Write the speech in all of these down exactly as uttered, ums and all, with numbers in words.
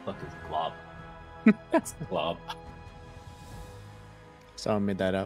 fuck is Glob? That's Glob. Someone made that up.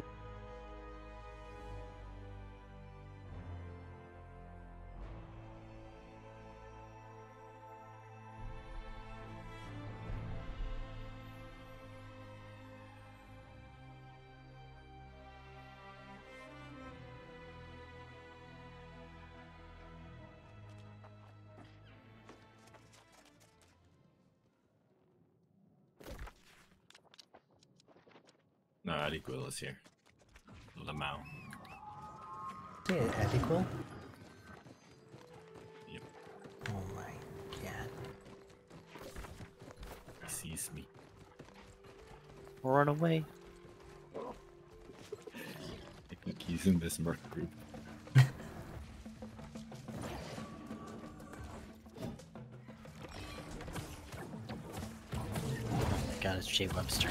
No, Adiquil is here. Lamau. Yeah, Adiquil? Yep. Oh my god. He sees me. Run away. I think he's in this merc group. God, it's Jay Webster.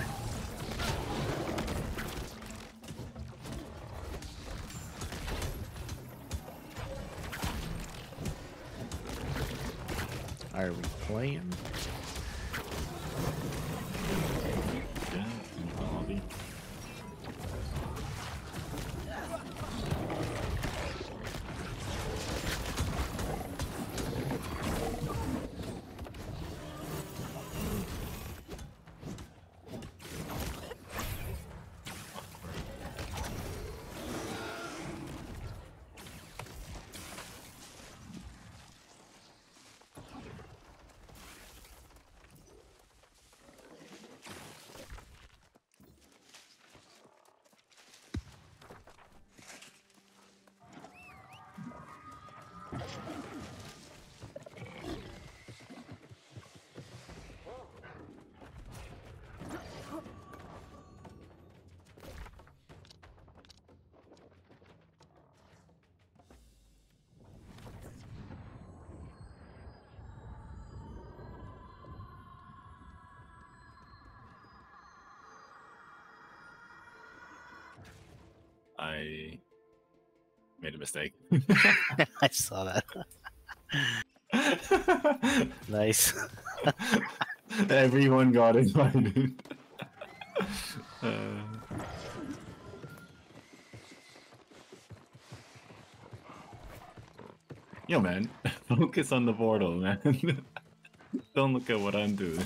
Are we playing? Yeah, in the lobby. I made a mistake. I saw that. Nice. Everyone got invited. uh... Yo, man, focus on the portal, man. Don't look at what I'm doing.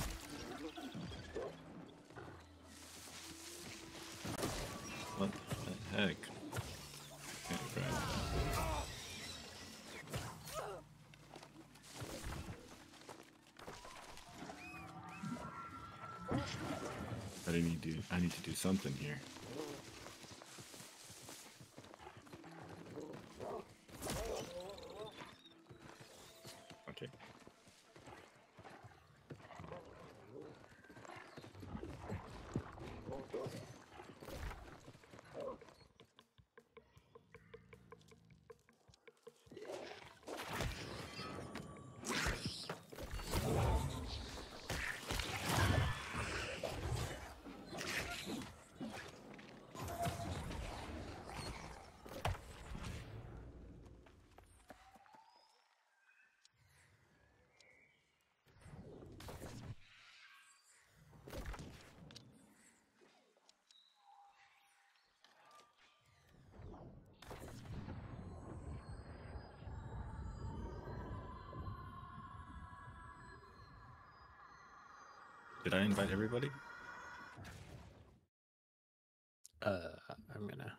What the heck? Okay, right. But I need to I need to do something here. Okay. Did I invite everybody? Uh, I'm gonna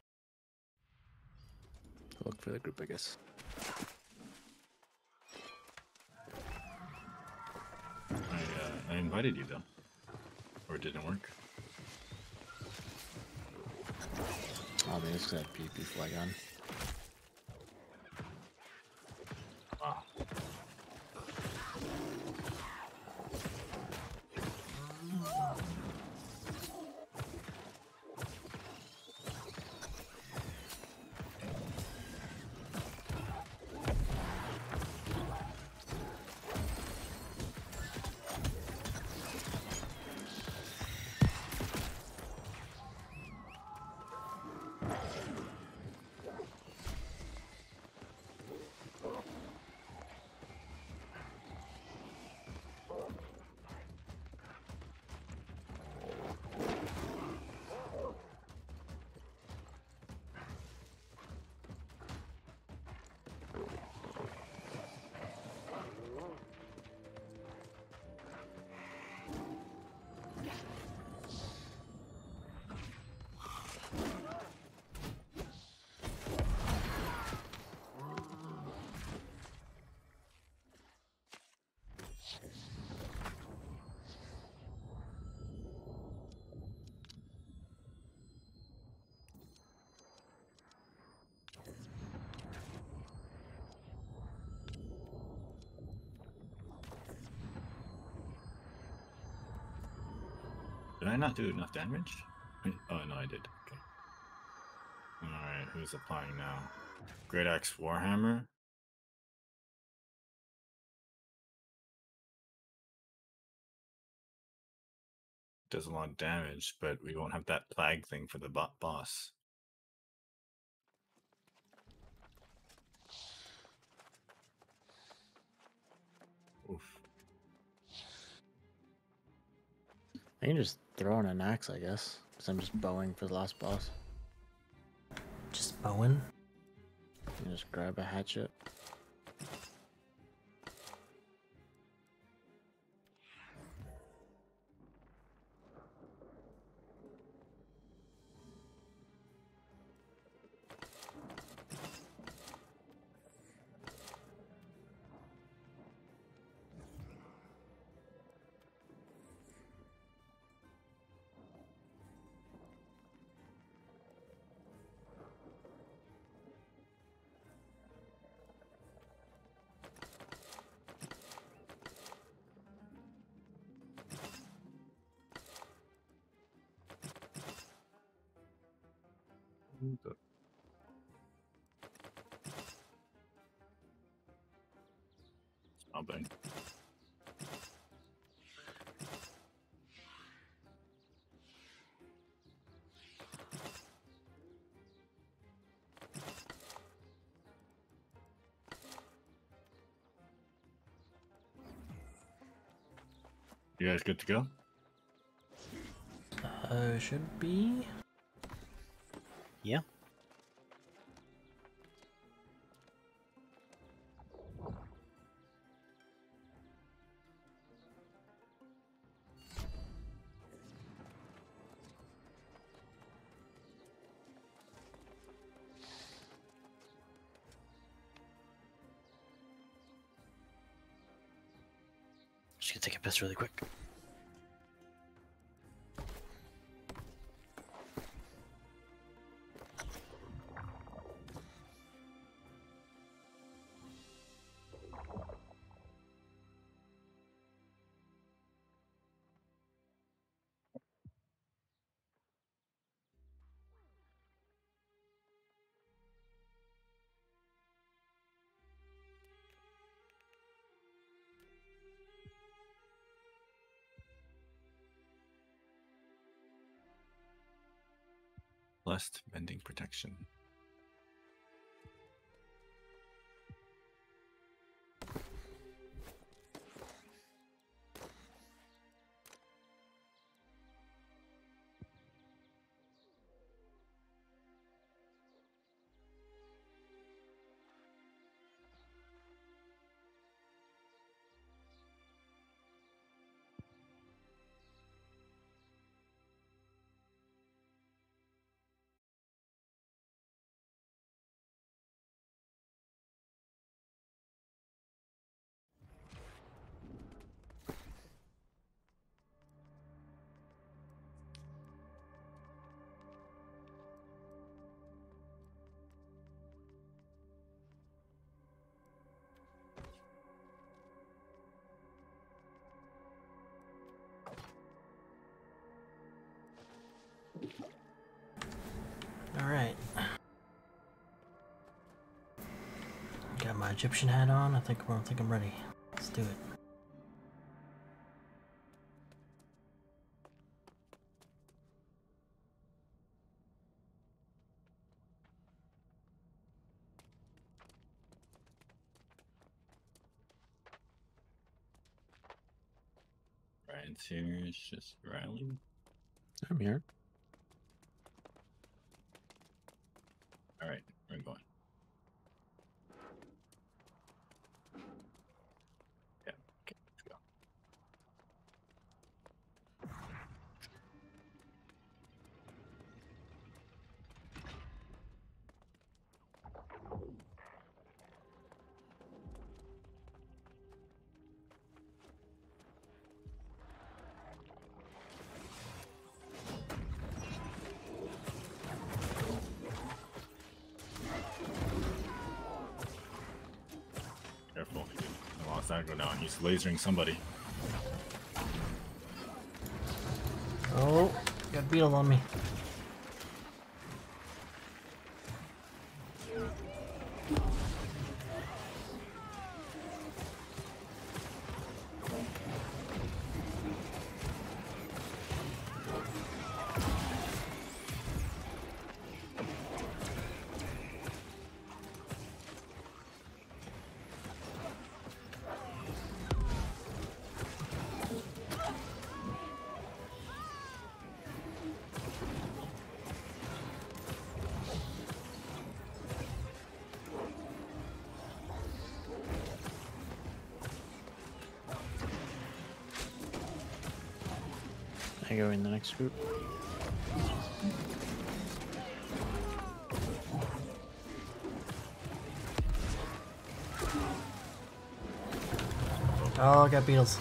look for the group, I guess. I uh, I invited you though, or it didn't work. Oh, man, it's got P P flag on. Wow. Did I not do enough damage? Oh no, I did. Okay. Alright, who's applying now? Great Axe Warhammer. Does a lot of damage, but we won't have that plague thing for the bo boss. Oof. I can just throw in an axe, I guess, because I'm just bowing for the last boss. Just bowing. You just grab a hatchet. Something. You guys good to go? Uh, should be. Yeah. Just gonna take a piss really quick. Blessed Mending Protection. All right. Got my Egyptian hat on. I think I think I'm ready. Let's do it. Ryan's here. It's just Riley. I'm here. All right, we're going. Yeah, okay, let's go. Careful. I lost aggro now, and he's lasering somebody. Oh, got beetle on me. I go in the next group. Oh, I got beetles.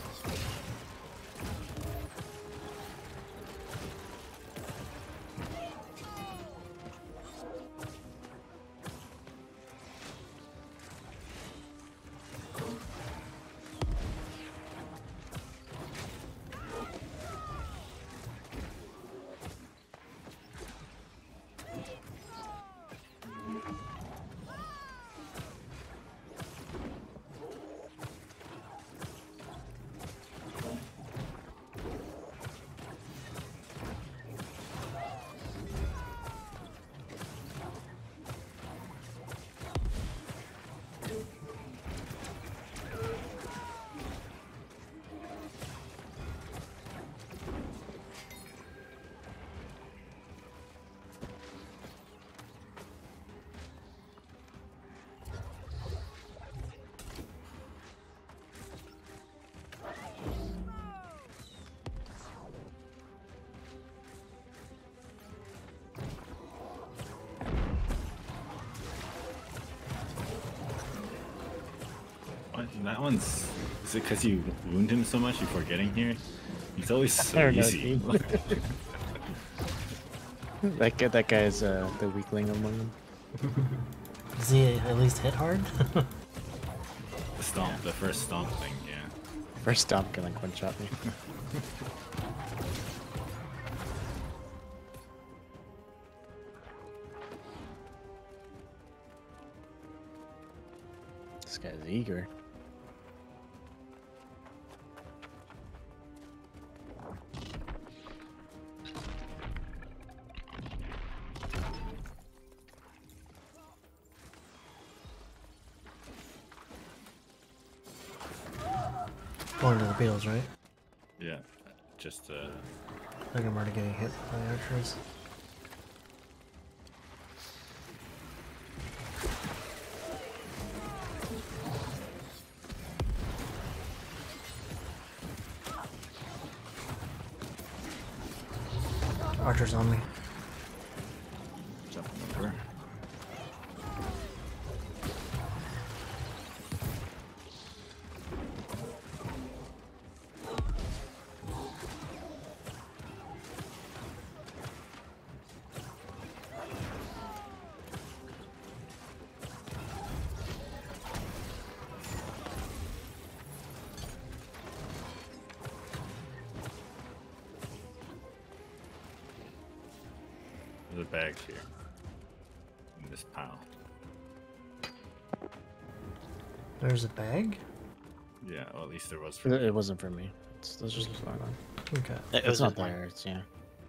What? That one's. Is it because you wound him so much before getting here? He's always I so don't know, easy. dude. that guy, that guy is uh, the weakling among them. Does he at least hit hard? The stomp, the first stomp thing, yeah. First stomp can like one shot me. This guy's eager. Going to the beetles, right? Yeah. Just, uh. I think I'm already getting hit by archers. Archers on me. Jumping over. There's a bag here. In this pile. There's a bag? Yeah, well, at least there was for It it wasn't for me. It's, that's just what's going on. Okay. It It's was not mine. there. It's yeah.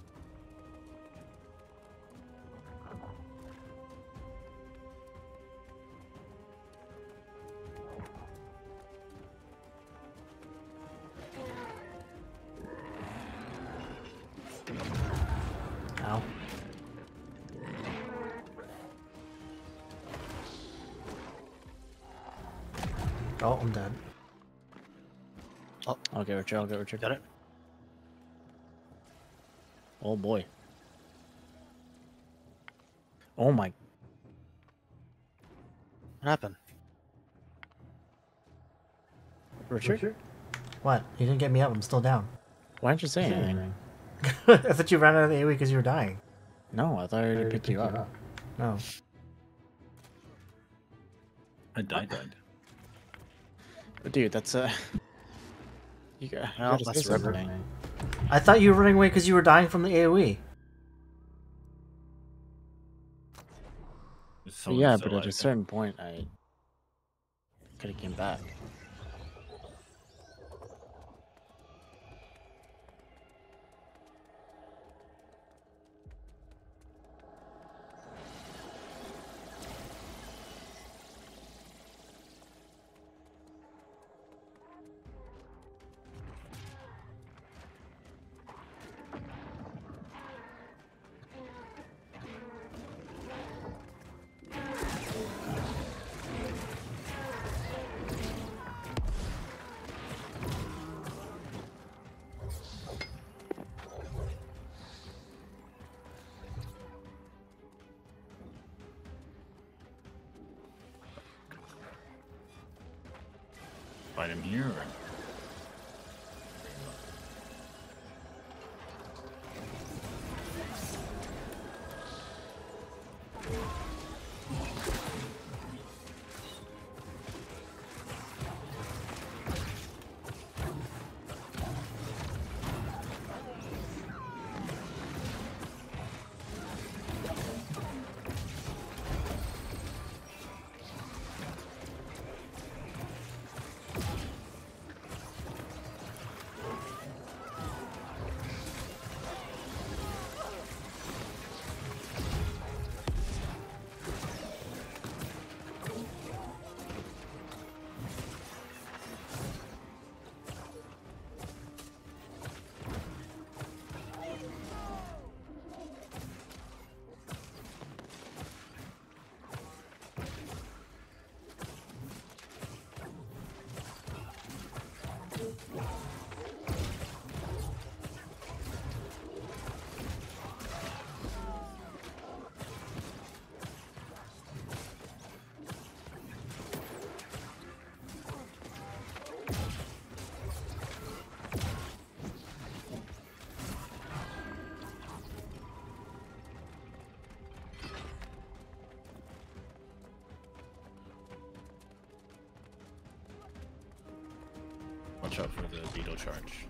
Ow. Oh, I'm dead. I'll get Richard. I'll get Richard. Got it? Oh boy. Oh my. What happened? Richard? What? You didn't get me up. I'm still down. Why didn't you say anything? I thought you ran out of the AoE because you were dying. No, I thought I already picked you up. No. I died, died. But dude, that's uh you got Well, you're just that's everything. river. I thought you were running away because you were dying from the AoE. Is But someone yeah, still but at a like- certain point, I could have came back. Fight him here, or? Watch out for the beetle charge.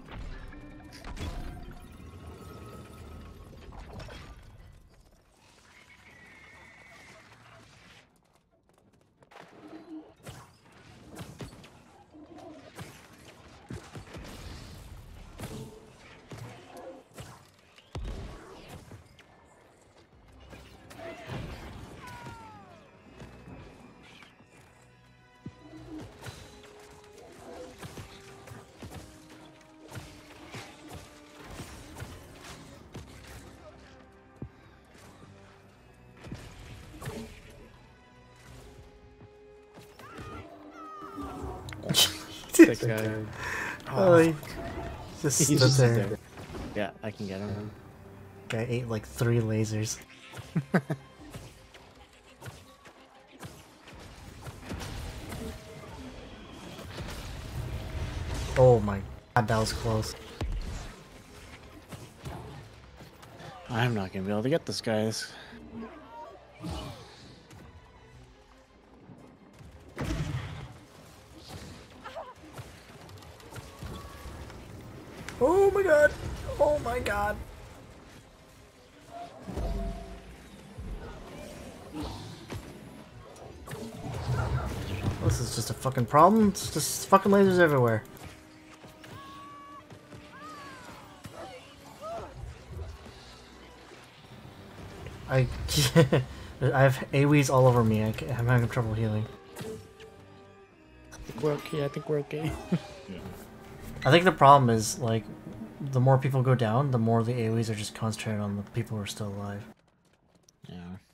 That guy. Oh, he just He's stood just there. there. Yeah, I can get him. Guy ate like three lasers. Oh my god, that was close. I'm not gonna be able to get this, guys. Oh my god! Oh my god! This is just a fucking problem. It's just fucking lasers everywhere. I I have AoEs all over me. I can't, I'm having trouble healing. I think we're okay. I think we're okay. Yeah. I think the problem is like the more people go down, the more the AoEs are just concentrated on the people who are still alive. Yeah.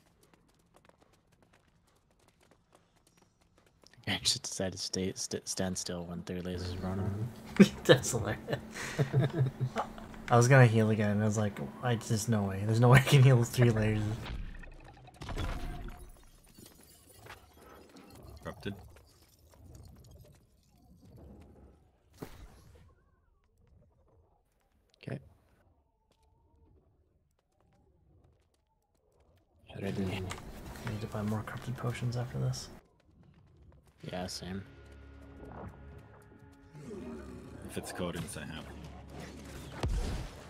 I just decided to stay st stand still when three lasers run on him. That's hilarious. I was gonna heal again, and I was like, I just no way. There's no way I can heal with three lasers. Corrupted. Okay. Ready. I need to buy more corrupted potions after this. Yeah, same. If it's Codins, I have.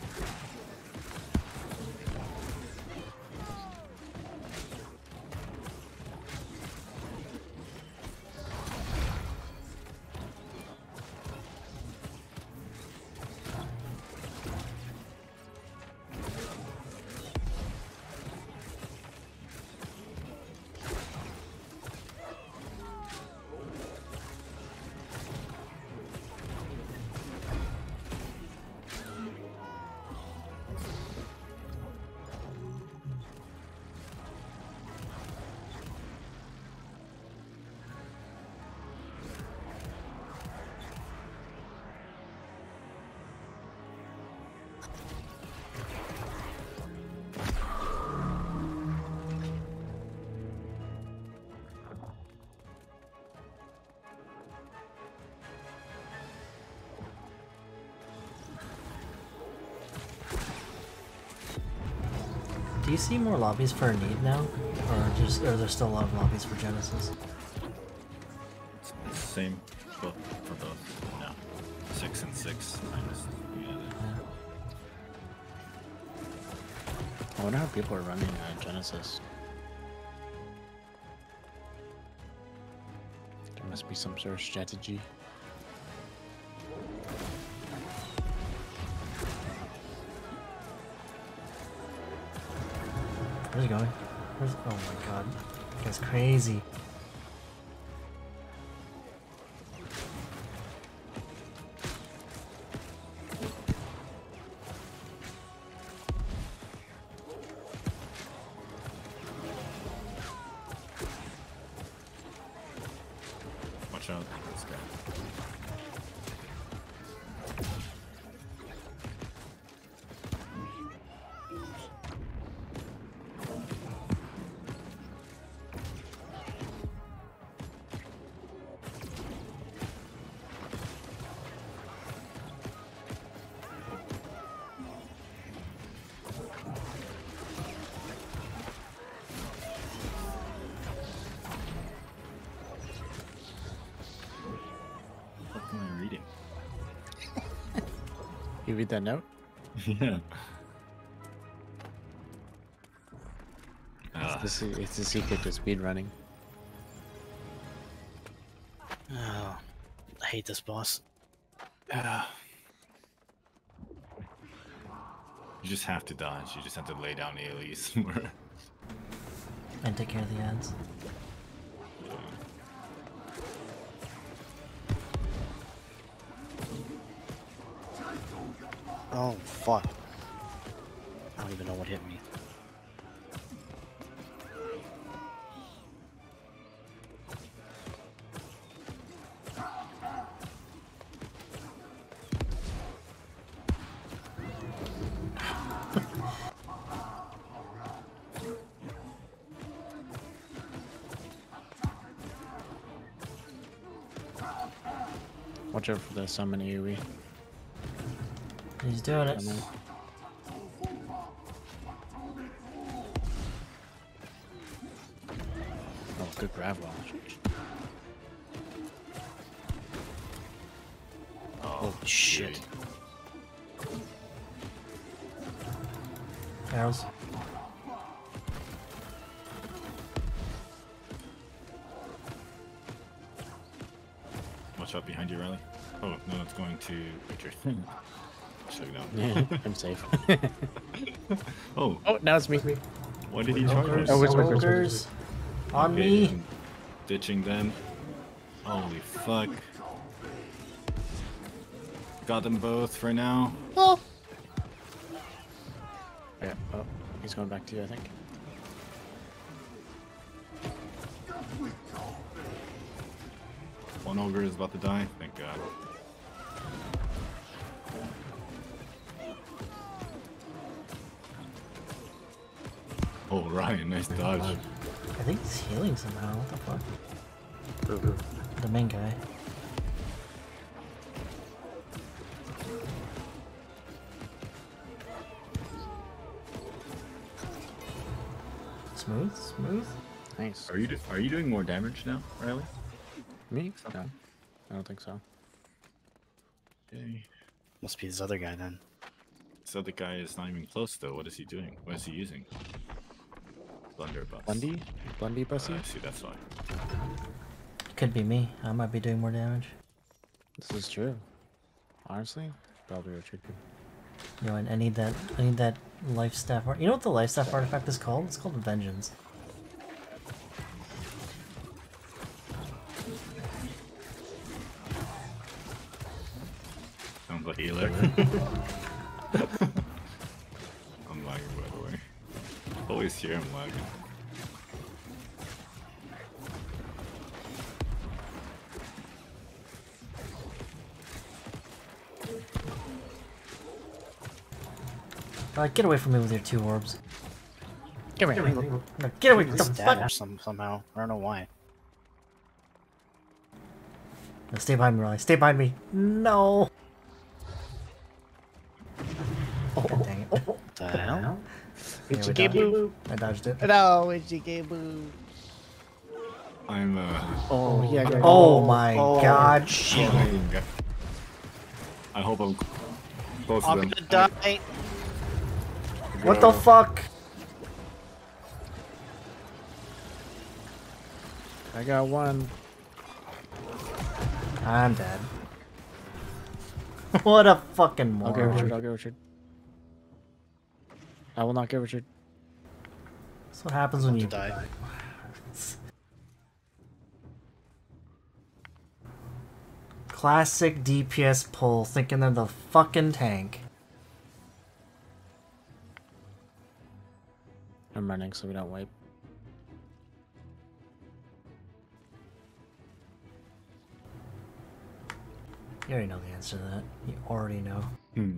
Do you see more lobbies for Need now? Or just or there's still a lot of lobbies for Genesis? It's the same book for both. No. Six and six. I just, yeah, Yeah. I wonder how people are running uh, Genesis. There must be some sort of strategy. Where's he going? Where's, oh my god. That guy's crazy. watch out. This guy. What am I reading? You read that note? Yeah. Ah, It's the, it's the secret to speed running. Oh, I hate this boss. ah. You just have to dodge. You just have to lay down AoEs more. And take care of the ads. Oh, fuck. I don't even know what hit me. Watch out for the summon AoE. He's doing it. Coming. Oh, good grab wall. Oh, Holy shit. Arrows. Watch out behind you, Riley. Oh, no, it's going to Victor. Shut it down. Yeah, I'm safe. Oh, Oh, now it's me. why did he charge us? Oh, which way, which way, which way? Smokers. On Okay, me. I'm ditching them. Holy fuck. Got them both for now. Oh. Yeah, oh, he's going back to you, I think. One ogre is about to die. Thank God. Oh, Ryan, nice dodge. I think he's healing somehow. What the fuck? The main guy. Smooth, smooth. Nice. Are you do are you doing more damage now, Riley? Me? No, I don't think so. Okay. Must be this other guy then. This other guy is not even close though. What is he doing? What is he using? Blunderbuss. Blundy? Blundy Uh, Bussy? I see, that's why. Could be me. I might be doing more damage. This is true. Honestly, probably Richard. You know, and I need that. I need that life staff. Art. You know what the life staff artifact is called? It's called Vengeance. Sounds like healer. I'm lagging by the way. Always here I'm lagging. Uh, get away from me with your two orbs. Come here. No, get away! What the Stab fuck? some, somehow. I don't know why. No, stay behind me, Riley. Stay behind me. No. God dang it. What the the hell? Yeah, we Ichigebu. I dodged it. No, Ichigebu. I'm uh. Oh, yeah. got Oh my Oh, god. shit. I hope I'm close to I'm them. gonna die. What the Go. fuck? I got one. I'm dead. What a fucking I'll get moron. Richard. I'll get Richard. I will not get Richard. That's what happens when you Die. Classic D P S pull, thinking they're the fucking tank. I'm running so we don't wipe. You already know the answer to that. You already know. Hmm.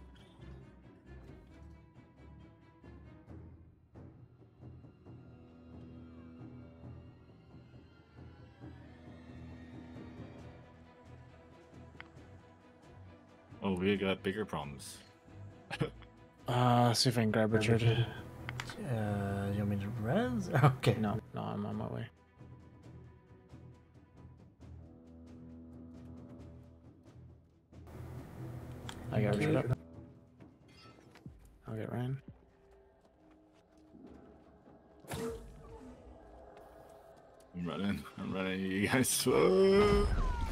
Oh, we got bigger problems. Uh, see if I can grab Richard. Uh, you want me to res? Okay. No, no, I'm on my way. I got Richard up. I'll get Ryan. I'm running. I'm running. You guys. Whoa.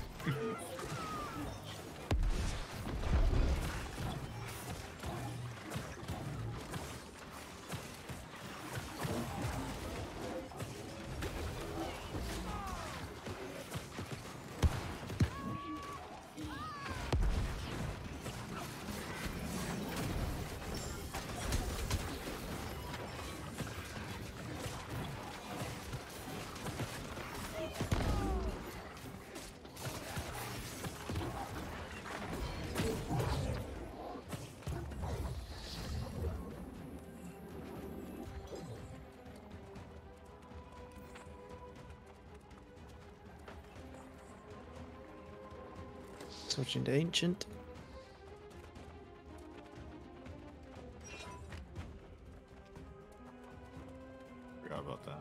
Switching to ancient. Forgot about that.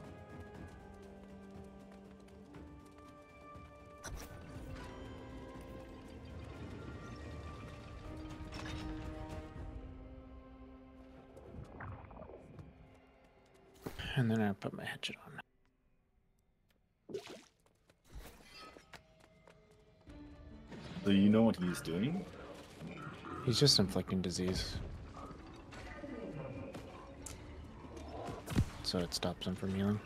And then I put my hatchet on. So you know what he's doing? He's just inflicting disease. So it stops him from healing.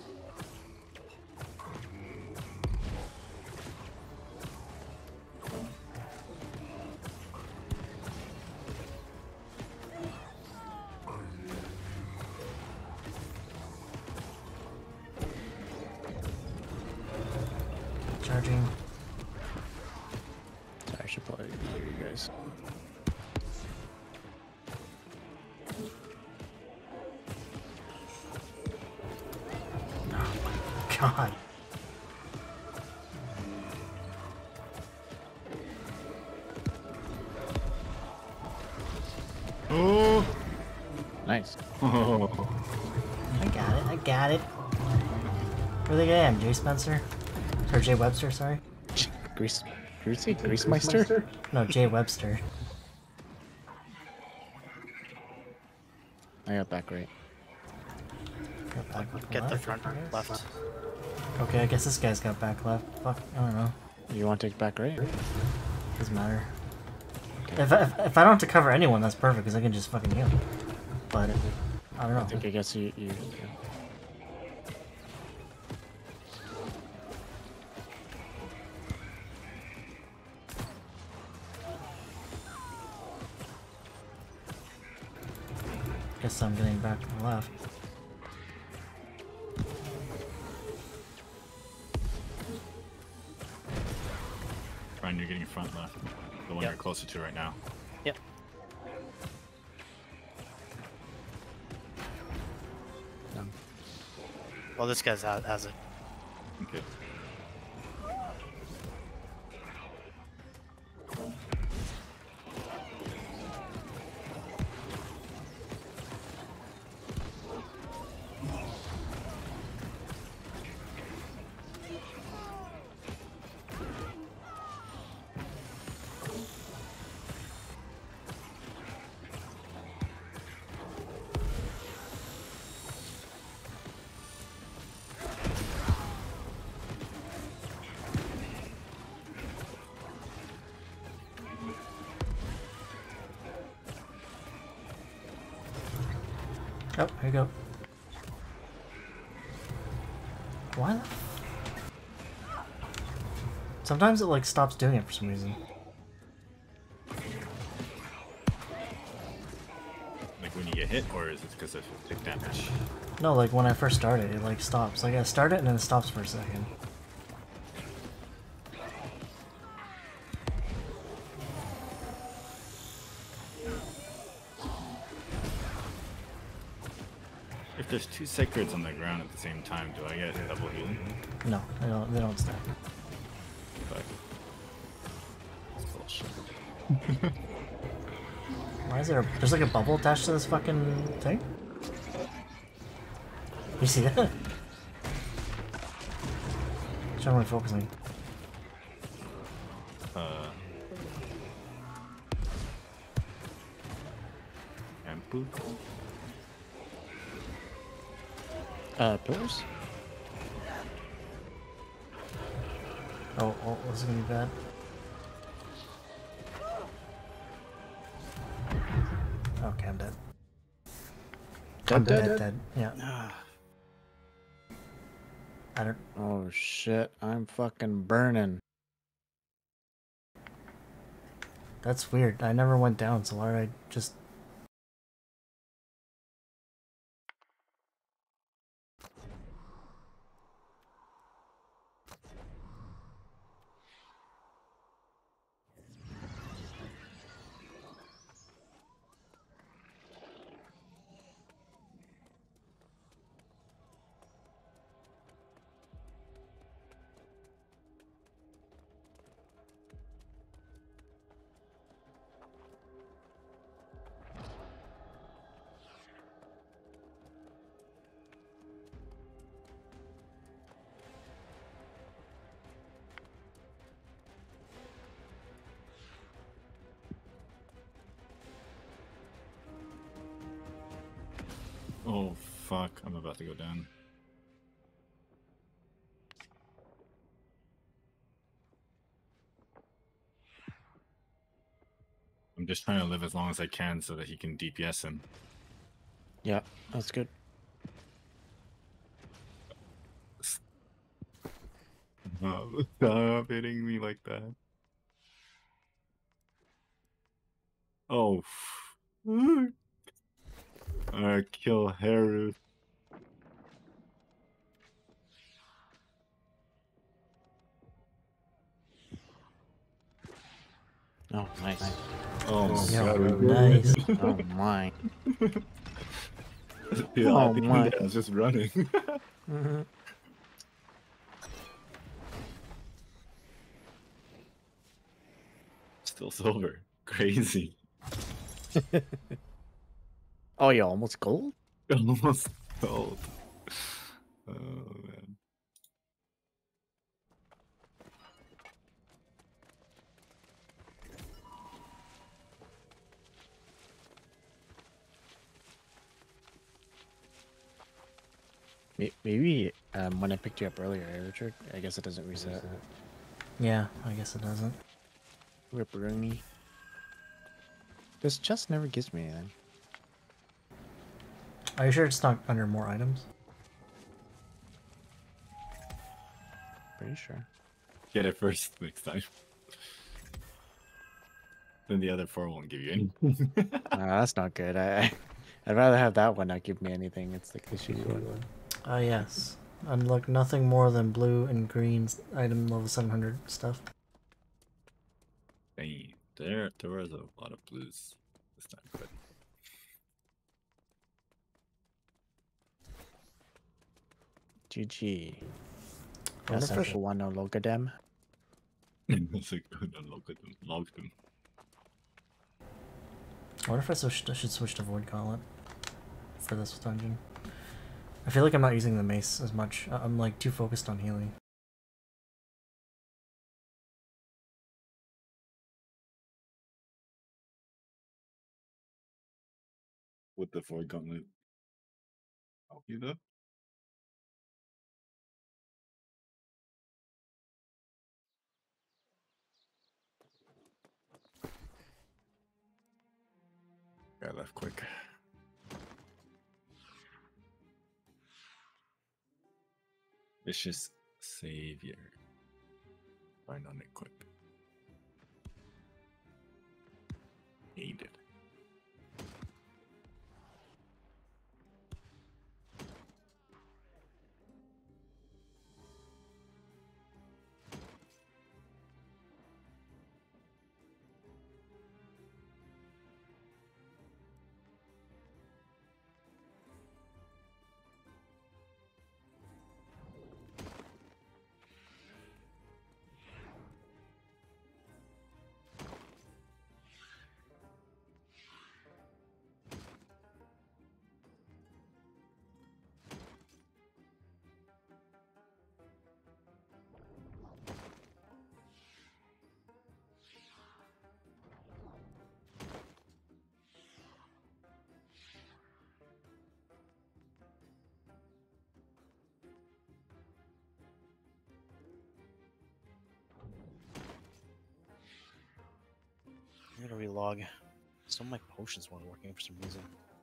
Charging. Sorry, I should probably hear you guys. God. Oh. Nice. Oh. I got it. I got it. Where they at? Jay Spencer? Or Jay Webster, sorry. Grease, Greasy? Greasemeister? No, Jay Webster. I got back right. Got back left. Get the front left. Okay, I guess this guy's got back left. Fuck, I don't know. You want to take back right? Doesn't matter. If I, if, if I don't have to cover anyone, that's perfect, because I can just fucking heal. But, I don't know. I think I guess you... you yeah. Guess I'm getting back to the left. Ryan, you're getting front left. The one Yep. you're closer to right now. Yep. Um, Well, this guy's has, has it. Okay. Oh, here you go. Why the... Sometimes it like stops doing it for some reason. Like when you get hit, or is it because of tick damage? No, like when I first start it, it like stops. Like I start it and then it stops for a second. If there's two sacreds on the ground at the same time, do I get double healing? No, they don't. They don't stack. But it's bullshit. Why is there? A, there's like a bubble attached to this fucking thing. You see that? It's not really focusing. Uh. Ampu? Uh, pillars? Oh, oh, this is gonna be bad. Okay, I'm dead. I'm Dead, dead, dead, dead, dead. Yeah. Ah. I don't. Oh shit, I'm fucking burning. That's weird. I never went down, so why did I just... Oh fuck, I'm about to go down. I'm just trying to live as long as I can so that he can D P S him. Yeah, that's good. Oh, stop hitting me like that. Oh. I kill Haru. Oh, nice. Oh my Yeah, god, we did nice. it. Oh my. Yeah, Oh I, think my. I was just running. Mm-hmm. Still silver. Crazy. Oh, you almost gold? Almost gold. Oh man. May- Maybe um, when I picked you up earlier, eh, Richard, I guess it doesn't reset. Yeah, I guess it doesn't. Ripperoni. This chest never gives me anything. Are you sure it's not under more items? Pretty sure. Get it first next time. Then the other four won't give you anything. Uh, that's not good. I, I, I'd rather have that one not give me anything. It's like the shitty one. Ah, uh, yes. Unlock nothing more than blue and green item level seven hundred stuff. Dang, there, there was a lot of blues this time, but G G. I wonder That's if I a should- one no Logadem. it's a good unlock them, logged them. I wonder if I switch, I should switch to Void Gauntlet for this dungeon. I feel like I'm not using the mace as much. I- I'm like too focused on healing. With the Void Gauntlet. Help you though? I left quick. Vicious Savior. Find on equip. Aided. I gotta relog. Some of my potions weren't working for some reason.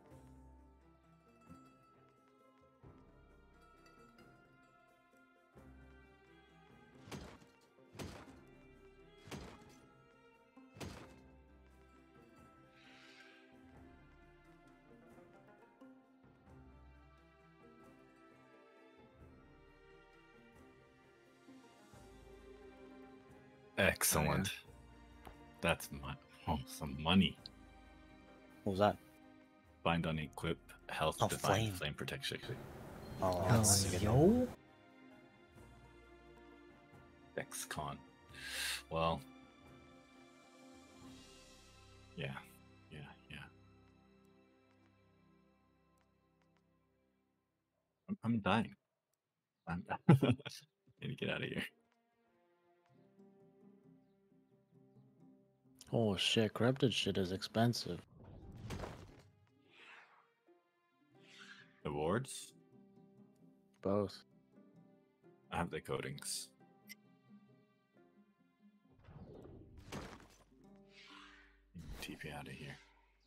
Excellent. That's my oh, some money. What was that? Bind on equip, health, Oh, divine, flame. flame protection. Oh, Hell that's a good one. yo. Dexcon. Well, yeah, yeah, yeah. I'm, I'm dying. I'm need to get out of here. Oh shit, corrupted shit is expensive. Awards? Both. I have the coatings. T P out of here.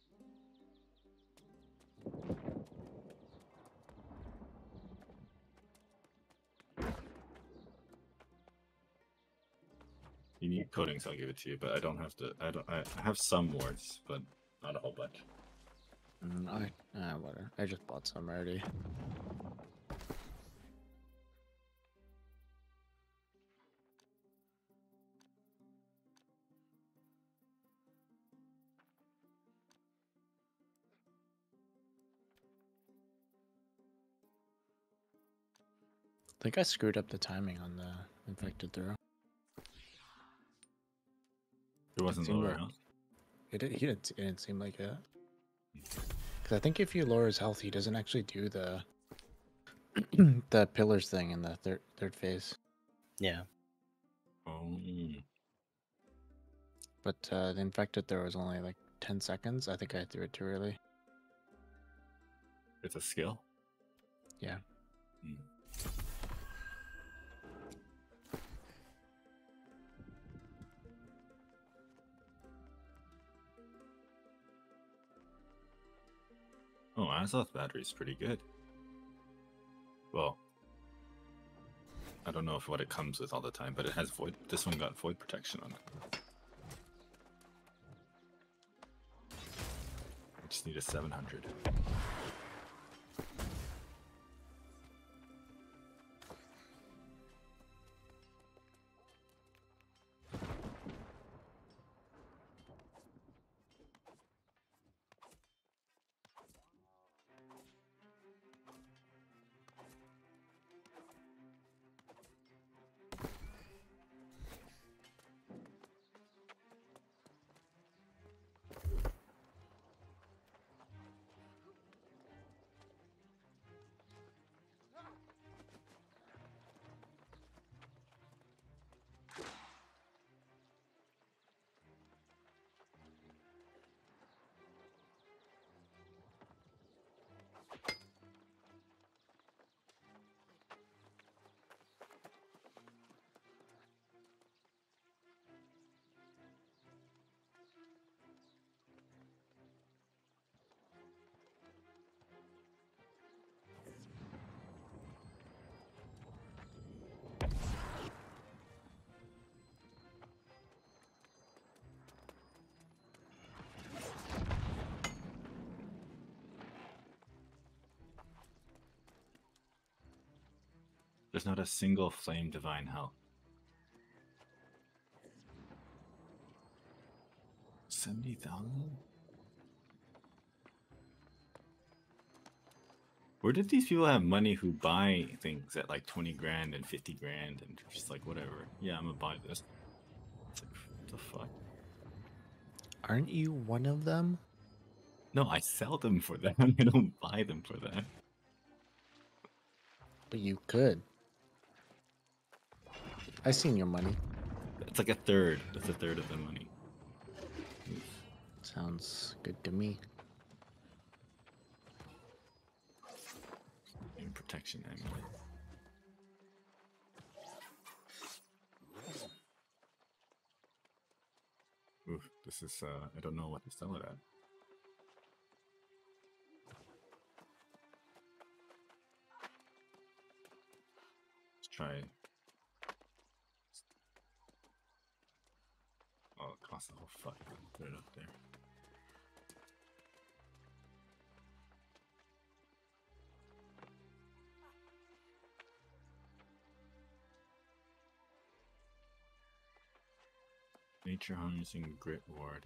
You need coatings, I'll give it to you, but I don't have to. I don't. I I have some wards, but not a whole bunch. Mm, I ah whatever. I just bought some already. I think I screwed up the timing on the infected throw. It wasn't seemed lower like- health. It, did- he didn't, it didn't seem like it. Because I think if you lower his health, he doesn't actually do the the pillars thing in the third third phase. Yeah. Oh, But uh, the infected throw was only like ten seconds. I think I threw it too early. it's a skill. Yeah. Hmm. Oh, Azoth battery is pretty good. Well, I don't know if what it comes with all the time, but it has void. This one got void protection on it. I just need a seven hundred. There's not a single flame divine health. seventy thousand? Where did these people have money who buy things at like twenty grand and fifty grand and just like, whatever. Yeah, I'm gonna buy this. It's like, what the fuck? Aren't you one of them? No, I sell them for that. I don't buy them for that. But you could. I seen your money. It's like a third. That's a third of the money. Sounds good to me. And protection amulet. Oof, this is, uh, I don't know what to sell it at. Let's try. Oh, it costs a whole fuck. Put it up there. Nature harnessing grit ward.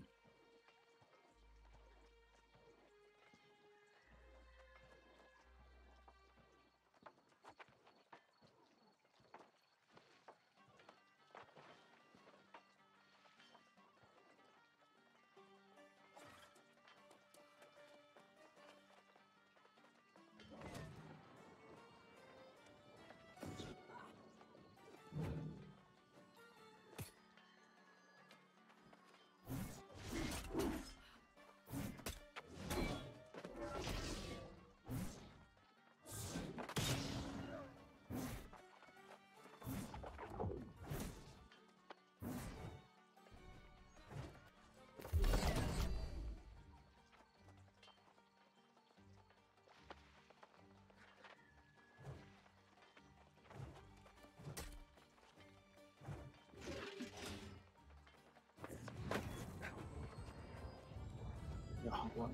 What?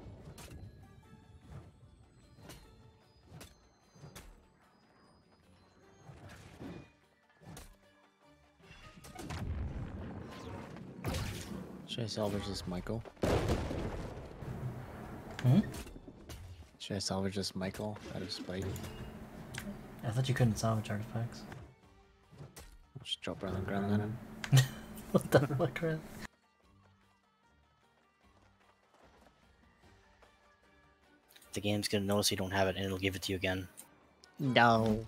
Should I salvage this Michael? Hmm? Should I salvage this Michael out of spite? I thought you couldn't salvage artifacts. I'll just drop her on the ground then. What the fuck, man? The game's gonna notice you don't have it and it'll give it to you again. No.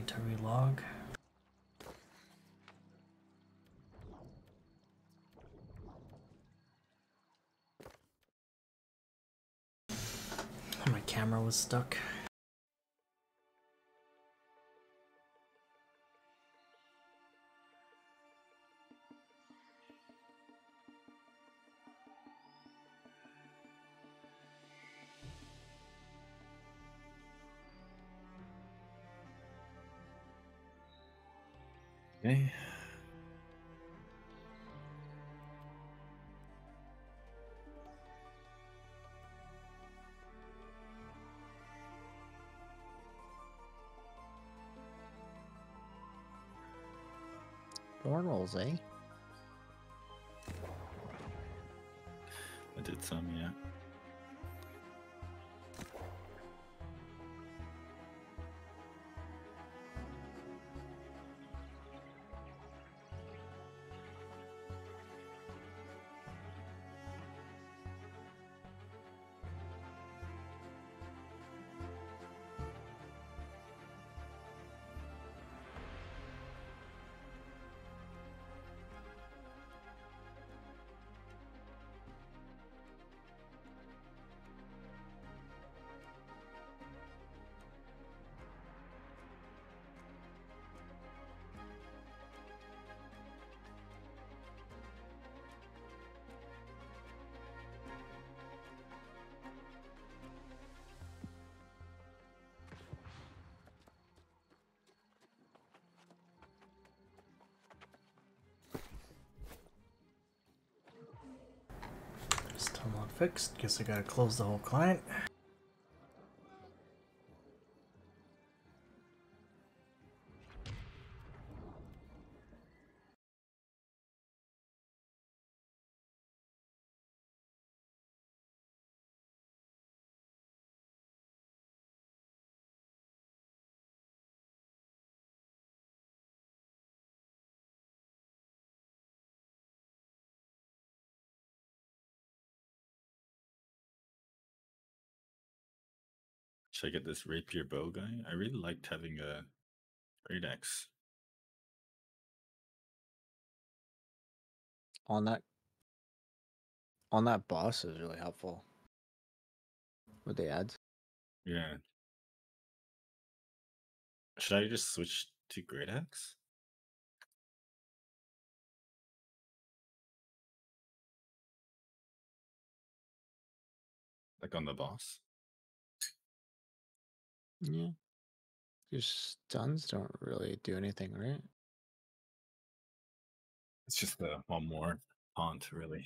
inventory log. My camera was stuck. Okay. Barn rolls, eh? I did some, yeah. Still not fixed. Guess I gotta close the whole client. Should I get this rapier bow guy? I really liked having a great axe. On that on that boss is really helpful. With the ads. Yeah. Should I just switch to great axe? Like on the boss? Yeah. Your stuns don't really do anything, right? It's just the one more taunt, really.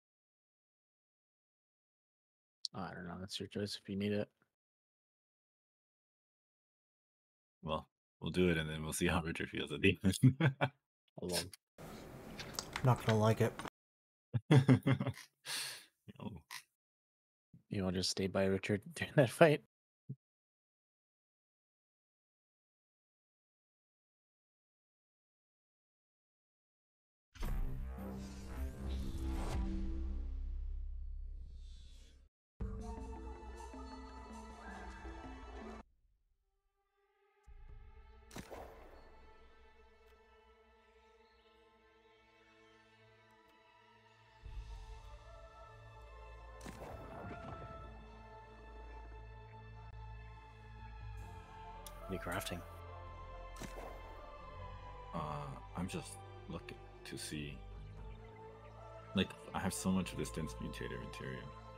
I don't know. That's your choice if you need it. Well, we'll do it and then we'll see how Richard feels at the end. Alone. Not gonna like it. Oh, You want to just stay by Richard during that fight? What are you crafting? uh, I'm just looking to see. Like, I have so much distance mutator material.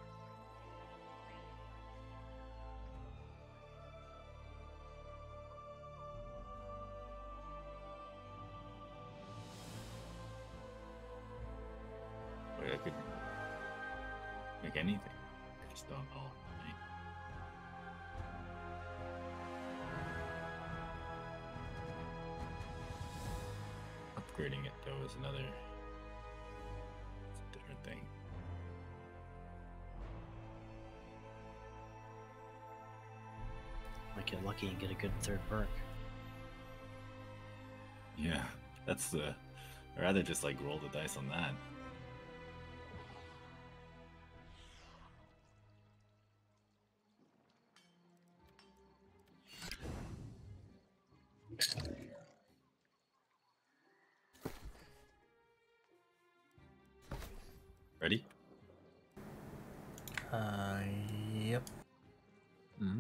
Wait, I could make anything. I just don't know. Right? Upgrading it though is another it's a different thing. Might get lucky and get a good third perk. Yeah, that's the. I'd rather just like roll the dice on that. Ready? Uh, yep. Mm-hmm.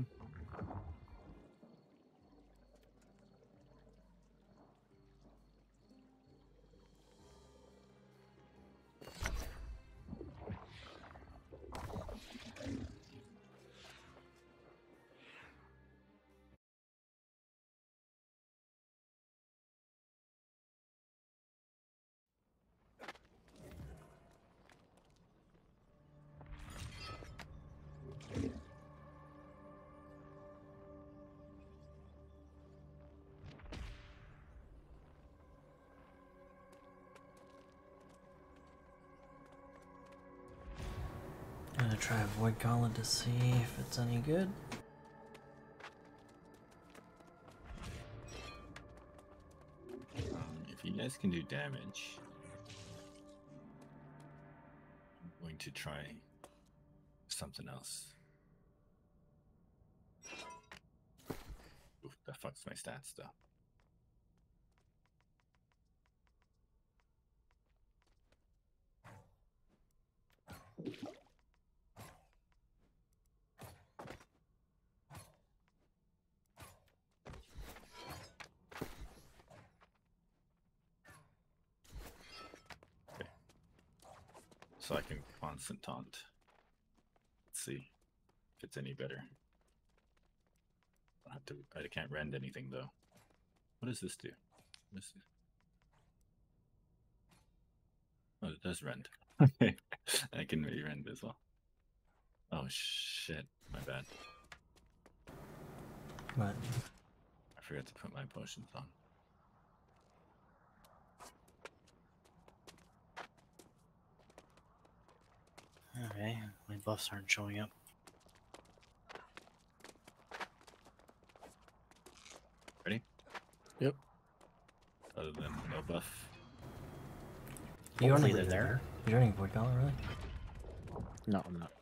I'm gonna try a Void Gauntlet to see if it's any good. Um, if you guys can do damage, I'm going to try something else. Oof, that fucks my stats though. Okay. So I can constant taunt. Let's see if it's any better. I have to. I can't rend anything though. What does this do? What is this? Oh, it does rend. I can re-rend as well. Oh shit, my bad. But I forgot to put my potions on. Okay, my buffs aren't showing up. Ready? Yep. Other than no buff. you Hopefully running they're there. You're running Void Gauntlet, really? No, I'm not.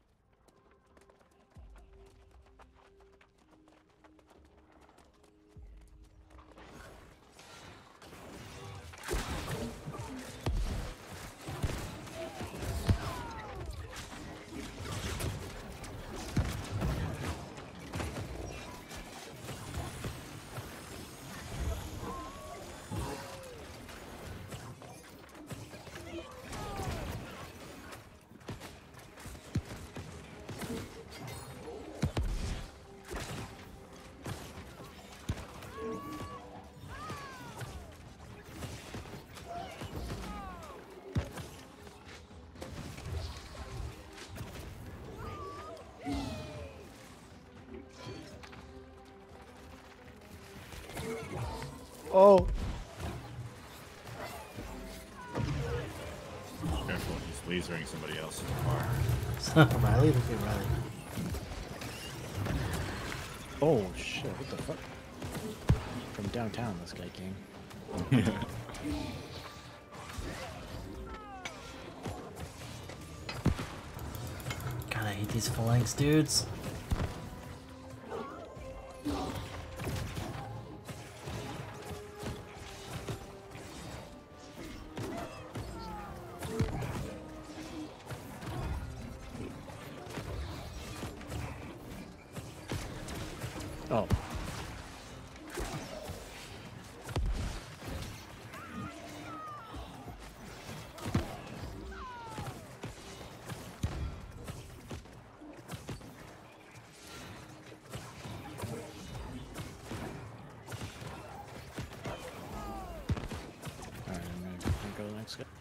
Oh! Careful, he's lasering somebody else in the bar. Riley, look at Riley. Oh shit, what the fuck? From downtown this guy came. God, I hate these phalanx dudes. Oh. Alright, I'm gonna, gonna go to the next guy.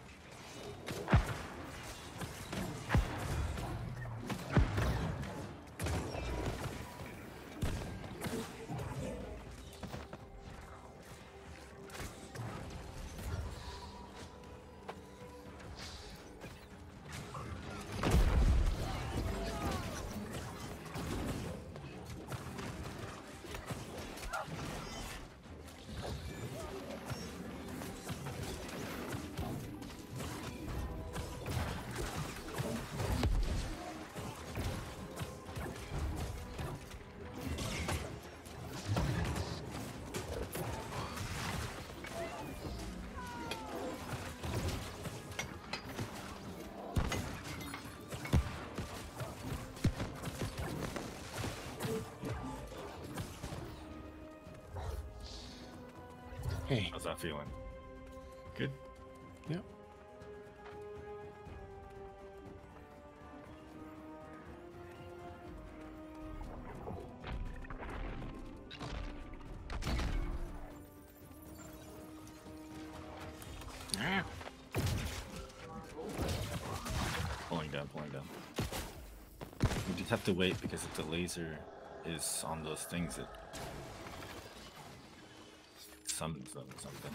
Hey. How's that feeling? Good? Yep. Ah. Pulling down, pulling down. We just have to wait because if the laser is on those things, it summons them or something.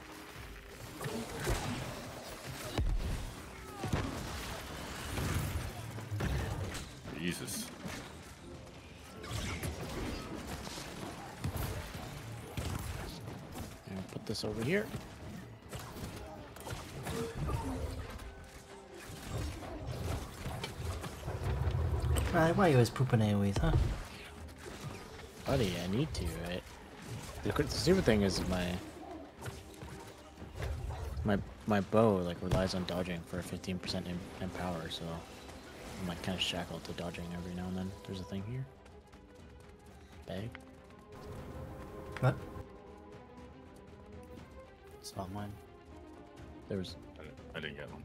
Jesus. And put this over here. Right, why are you always pooping AoEs, huh? Buddy, I need to, right? The, the stupid thing is my my my bow like relies on dodging for fifteen percent in, in power, so I'm like kind of shackled to dodging every now and then. There's a thing here. Bag. What? It's not mine. There was. I didn't, I didn't get one.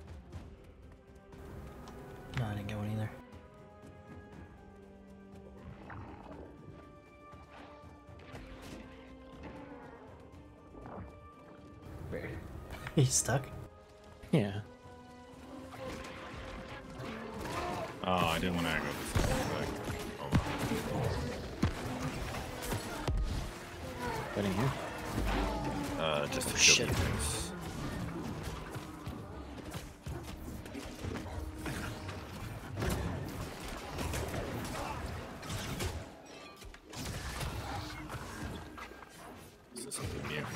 No, I didn't get one either. He's stuck. Yeah. Oh, I didn't want to aggro this time. Like, oh, Getting here. well. Uh, just to Oh, show shit. you things. This is something new.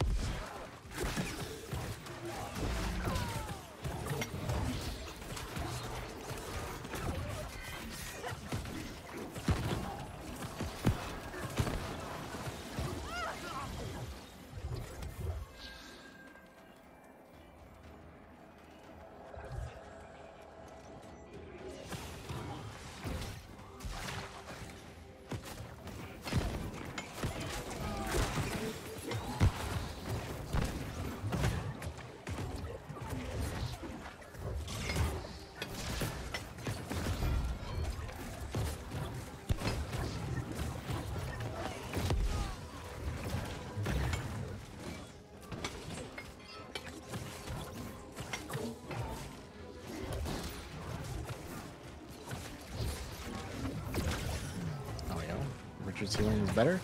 Oh yeah. Richard's healing is better.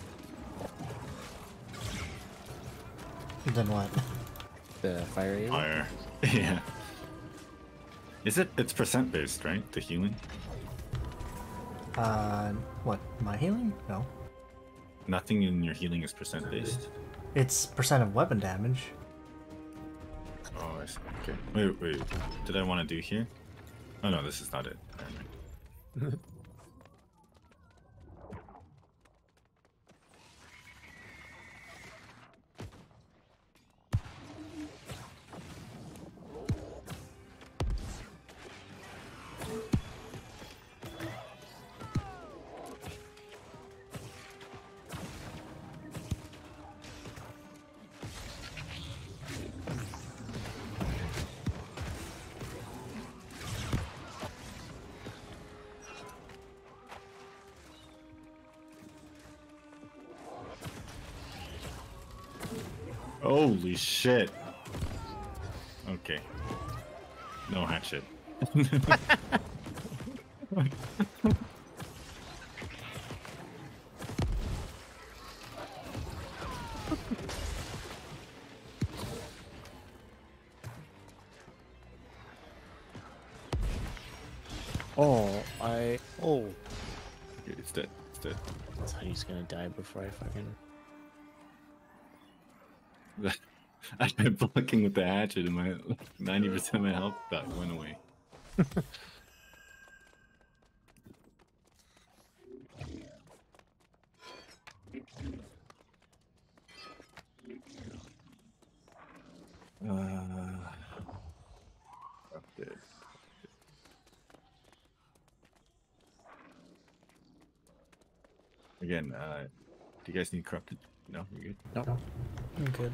Then what? The fire area. Fire. Yeah. Is it? It's percent based, right? The healing? Uh, what? My healing? No. Nothing in your healing is percent based? It's percent of weapon damage. Oh, I see. Okay. Wait, wait. Did I want to do here? Oh no, this is not it. Never mind. Holy shit. Okay. No hatchet. Oh, I. Oh, It's dead. It's dead. That's how he's gonna die before I fucking. I've been blocking with the hatchet and my ninety percent of my health that went away. uh, update. Again, uh, do you guys need corrupted? No, you're good. Nope. No, I'm good.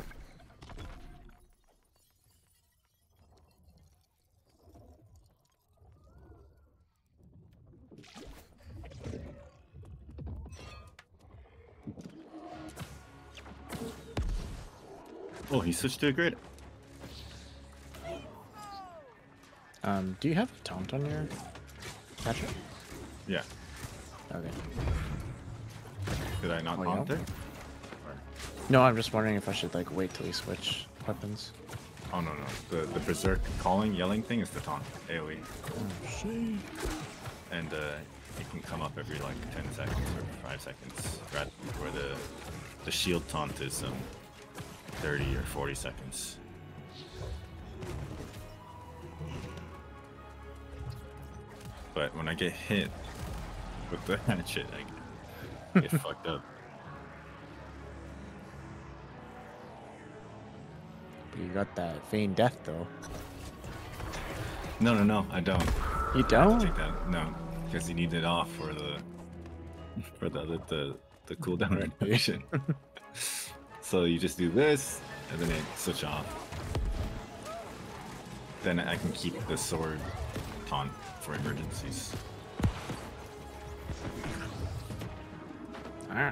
Oh, he switched to a grid. Um, do you have a taunt on your Patrick? Yeah. Okay. Did I not Oh, taunt yeah? there? No, I'm just wondering if I should like wait till we switch weapons. Oh no no. The the berserk calling yelling thing is the taunt AoE, Oh shit. and uh, it can come up every like ten seconds or five seconds. Right where the the shield taunt is um thirty or forty seconds. But when I get hit with the hatchet, I get fucked up. But you got that feigned death though. No no no, I don't. You I have don't? to take that. No, because you need it off for the for the the the, the cooldown animation. So you just do this, and then it switch off. Then I can keep the sword taunt for emergencies. Ah.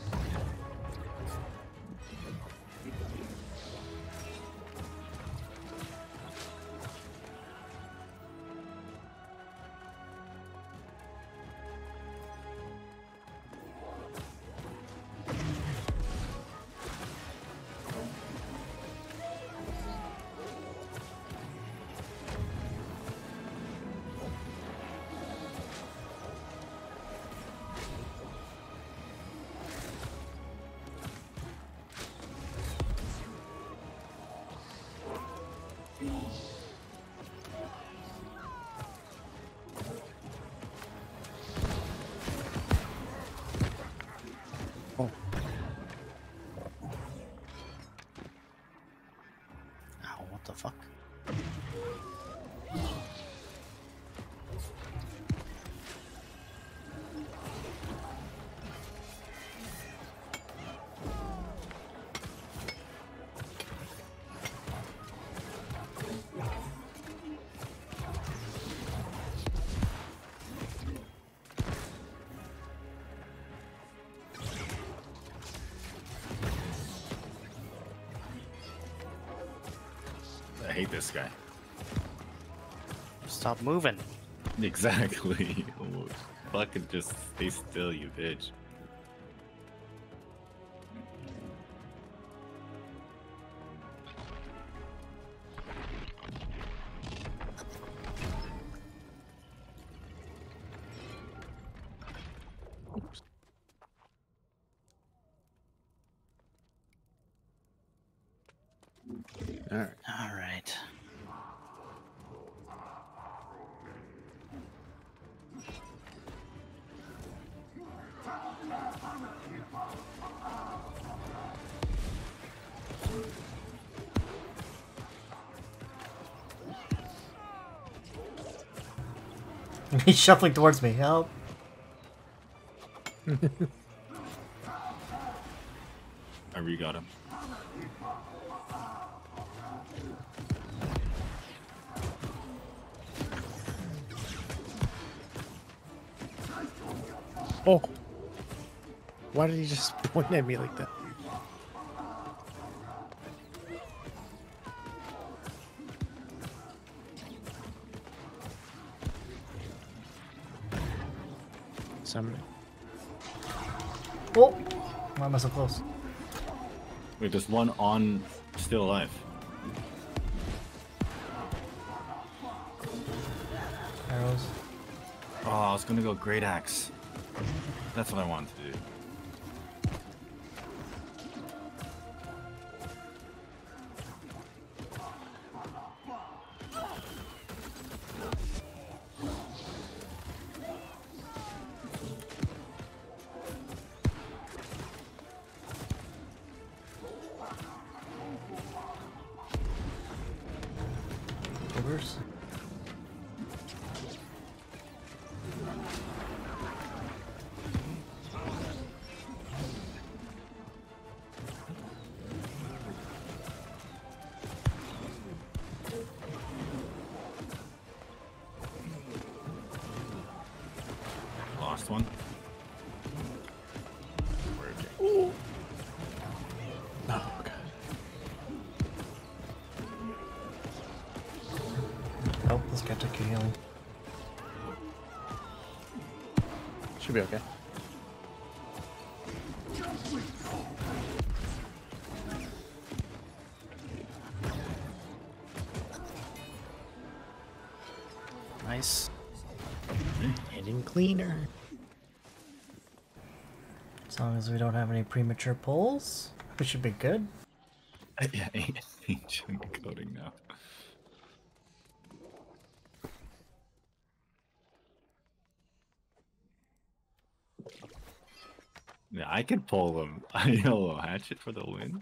Oh. Ow, what the fuck? I hate this guy. Stop moving. Exactly. Fucking just stay still, you bitch. All right. All right. He's shuffling towards me. Help. I re-got him. Oh. Why did he just point at me like that? Somebody. Oh! Why am I so close? Wait, there's one on still alive. Arrows. Oh, I was gonna go Great Axe. That's what I wanted to do. Ogres. last one. Working. Oh god. Oh, this guy took your healing. Should be okay. Nice. Getting cleaner. As long as we don't have any premature pulls, we should be good. Yeah, ancient coding now. Yeah, I could pull them. I know, hatchet for the win.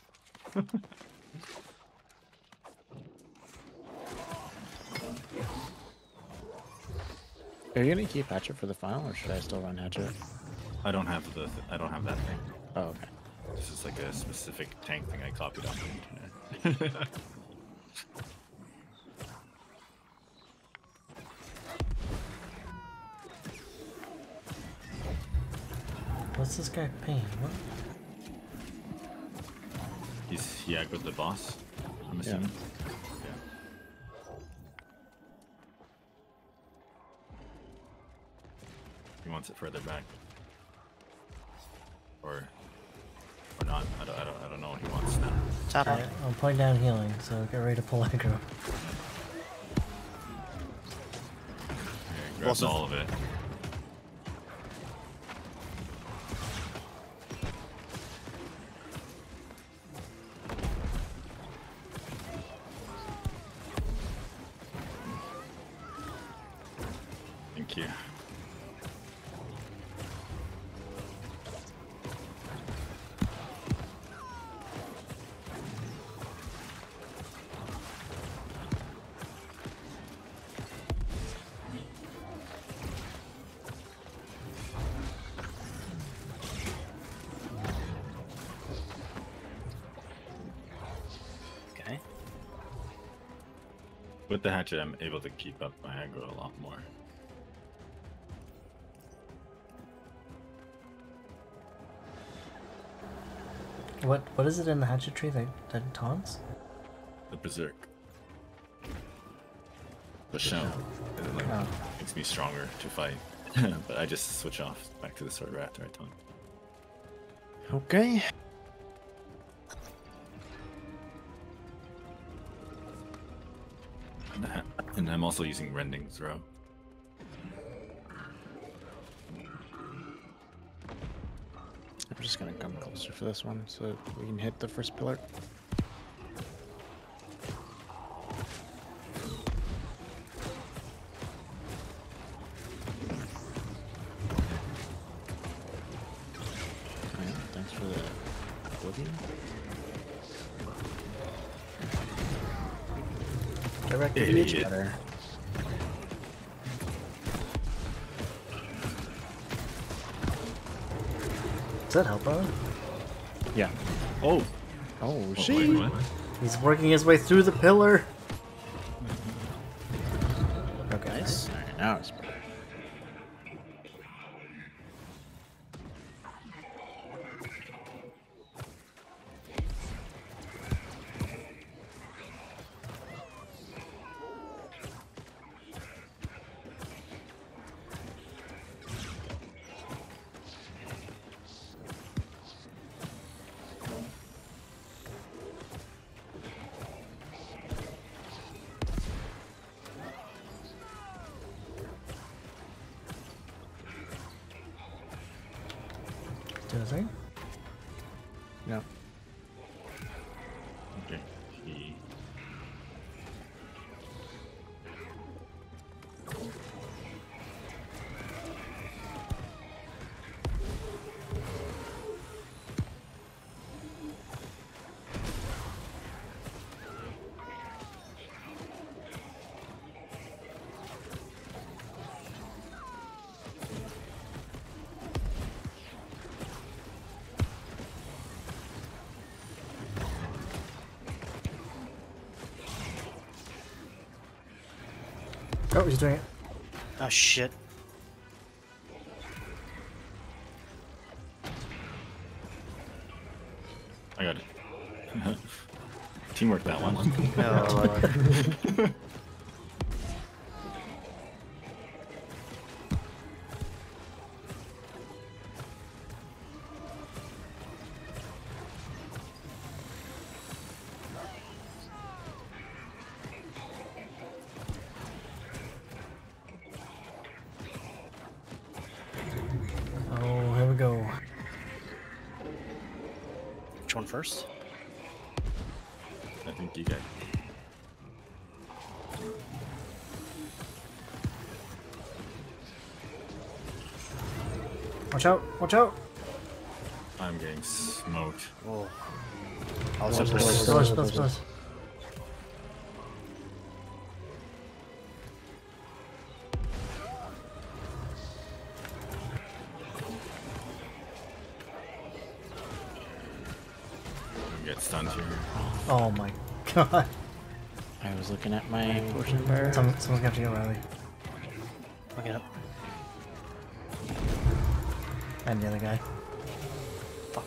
Are you gonna keep Hatchet for the final, or should I still run Hatchet? I don't have the. Th I don't have that thing. Oh, okay. This is like a specific tank thing I copied off the internet. What's this guy paying? What? He's he aggroed the boss. I'm assuming. Yeah. He wants it further back, or or not. I don't. I don't. I don't know what he wants now. Top Alright, right. I'm putting down healing, so get ready to pull aggro. Here, grabs Also- all of it. Thank you. Okay. With the hatchet, I'm able to keep up my aggro a lot more. What what is it in the hatchet tree that, that taunts? The berserk. The show. It like, Oh. makes me stronger to fight. But I just switch off back to the sword rat right time. Okay. And I- And I'm also using rending throw. I'm just gonna come closer for this one so we can hit the first pillar. Alright, thanks for the oblivion. Direct reach Idiot. better. Does that help out? Yeah. Oh! Oh, Oh, she. wait, what? He's working his way through the pillar. Okay. Nice. Alright, now it's better. Do the thing. No. Okay. He... Oh, he's doing it. Oh shit. I got it. Teamwork that one. No. Oh, here we go. Which one first? I think you get. Watch out! Watch out! I'm getting smoked. Oh. I was Close, supposed close, to. Close, close, close. I get stunned here. Oh my god. I was looking at my potion bar. Some, someone's got to get Riley. Look it up. And the other guy. Fuck.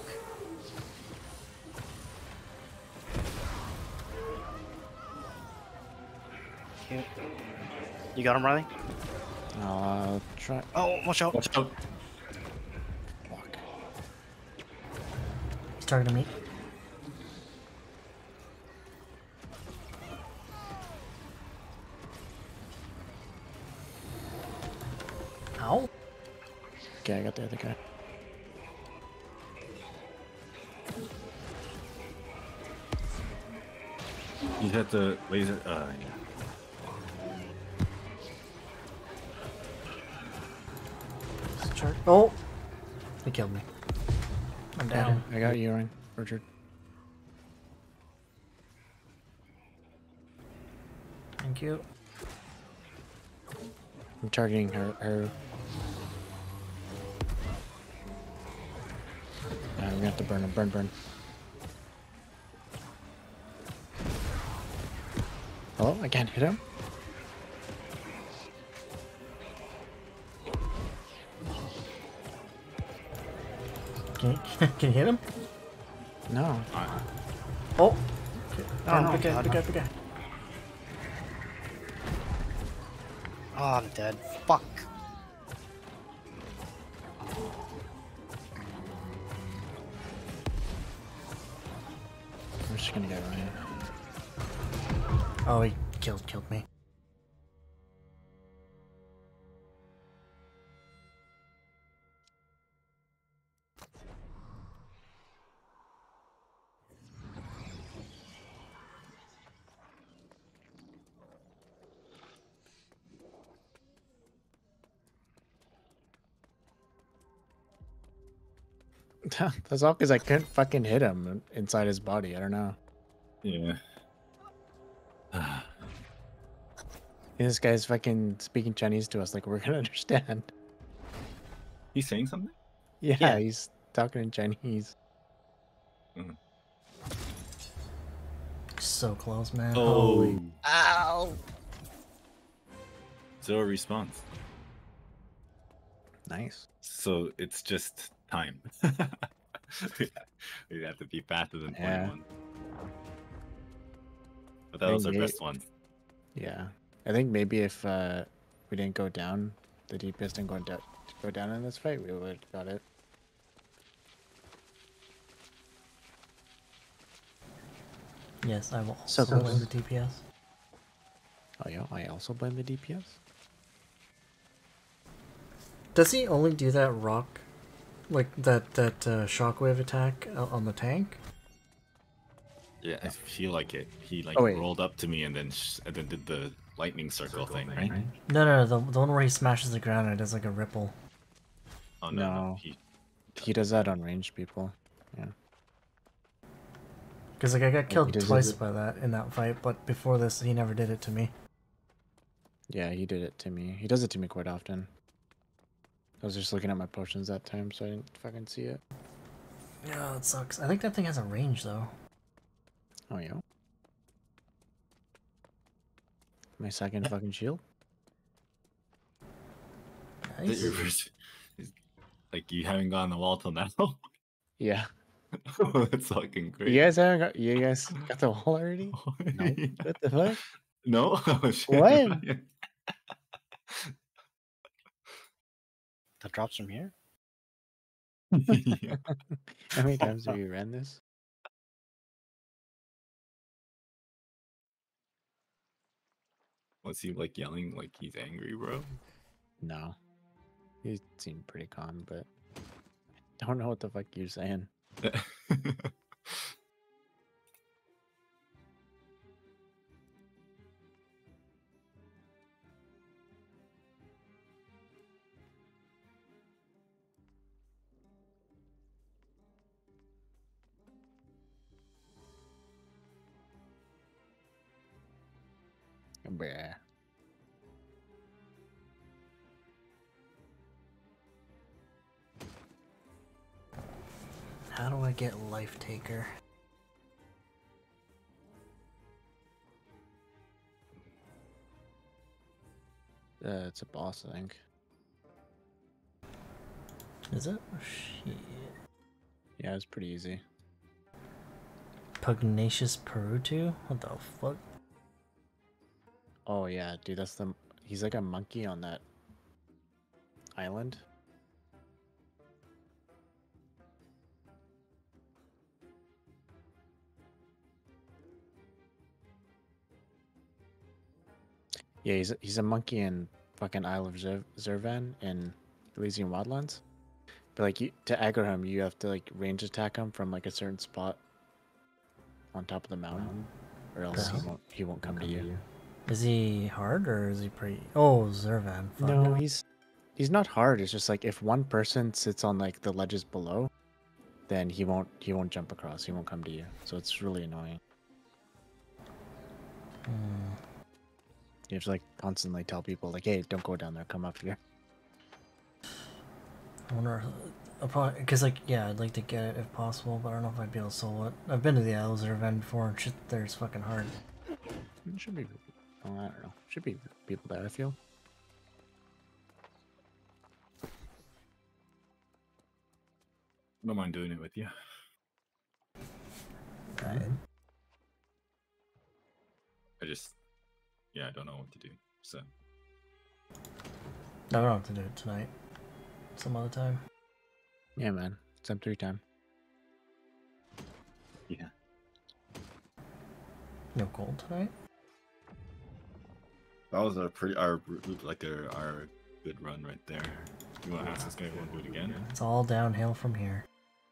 Cute. You got him, Riley? I'll try. Oh, watch out! Watch out! Fuck. He's targeting me. Ow. Okay, I got the other guy. You hit the laser. Uh, yeah. Char- oh! He killed me. I'm Got down. him. I got you, Ryan. Richard. Thank you. I'm targeting her. her. Uh, we have to burn him. Burn, burn. Hello? I can't hit him? Can you, can you hit him? No. Oh! Oh, no, big guy, God, big no. guy, big guy. Oh, I'm dead. Fuck. I'm just gonna get Ryan. Oh, he killed, killed me. That's all because I couldn't fucking hit him inside his body. I don't know. Yeah. This guy's fucking speaking Chinese to us like we're gonna understand. He's saying something? Yeah, Yeah. he's talking in Chinese. So close, man. Oh. Holy. Ow! Zero response. Nice. So it's just time. We have to be faster than Yeah. twenty-one. But that was our Maybe- best one. Yeah. I think maybe if uh, we didn't go down, the D P S didn't go, down, go down in this fight, we would have got it. Yes, I will So also blame close. the D P S. Oh yeah, I also blame the D P S. Does he only do that rock, like that that uh, shockwave attack o- on the tank? Yeah, I feel like it. He like Oh, wait. rolled up to me and then sh- and then did the lightning circle, thing, right? No, no, no, the, the one where he smashes the ground and it does like a ripple. Oh no, no. No. He, He does that on ranged people. Yeah. Because like I got he killed does twice it- by that in that fight, but before this he never did it to me. Yeah, he did it to me. He does it to me quite often. I was just looking at my potions that time, so I didn't fucking see it. Yeah, that sucks. I think that thing has a range though. Oh yeah. My second fucking shield. that Nice. your first- is- like you haven't gone the wall till now. Yeah. Oh, that's fucking great. You guys haven't got. You guys got the wall already? No. Yeah. What the fuck? No? Oh, shit. What? That drops from here? Yeah. How many times have you ran this? Was he like yelling like he's angry, bro? No. You seem pretty calm, but I don't know what the fuck you're saying. Bruh. How do I get Life Taker? Uh, it's a boss, I think. Is it? Shit. Yeah, it's pretty easy. Pugnacious Perutu? What the fuck? Oh yeah, dude, that's the. He's like a monkey on that island. Yeah, he's a, he's a monkey in fucking Isle of Zer- Zervan in Elysian Wildlands. But like, you, to aggro him, you have to like range attack him from like a certain spot on top of the mountain, or else he Uh-huh. won't he won't come to you. Is he hard or is he pretty? Oh, Zervan. Fuck. No, he's he's not hard. It's just like if one person sits on like the ledges below, then he won't he won't jump across. He won't come to you. So it's really annoying. Hmm. You have to like constantly tell people like, hey, don't go down there. Come up here. I wonder, because like, yeah, I'd like to get it if possible, but I don't know if I'd be able to solo it. I've been to the Isles of Zervan before, and shit there's fucking hard. It should be. Oh, I don't know. Should be people there. I feel. I don't mind doing it with you. Right. I just, yeah, I don't know what to do. So I don't have to do it tonight. Some other time. Yeah, man. It's M three time. yeah, No gold tonight. that was a pretty our like our our good run right there. You want to ask this guy if he want to do it again? It's all downhill from here.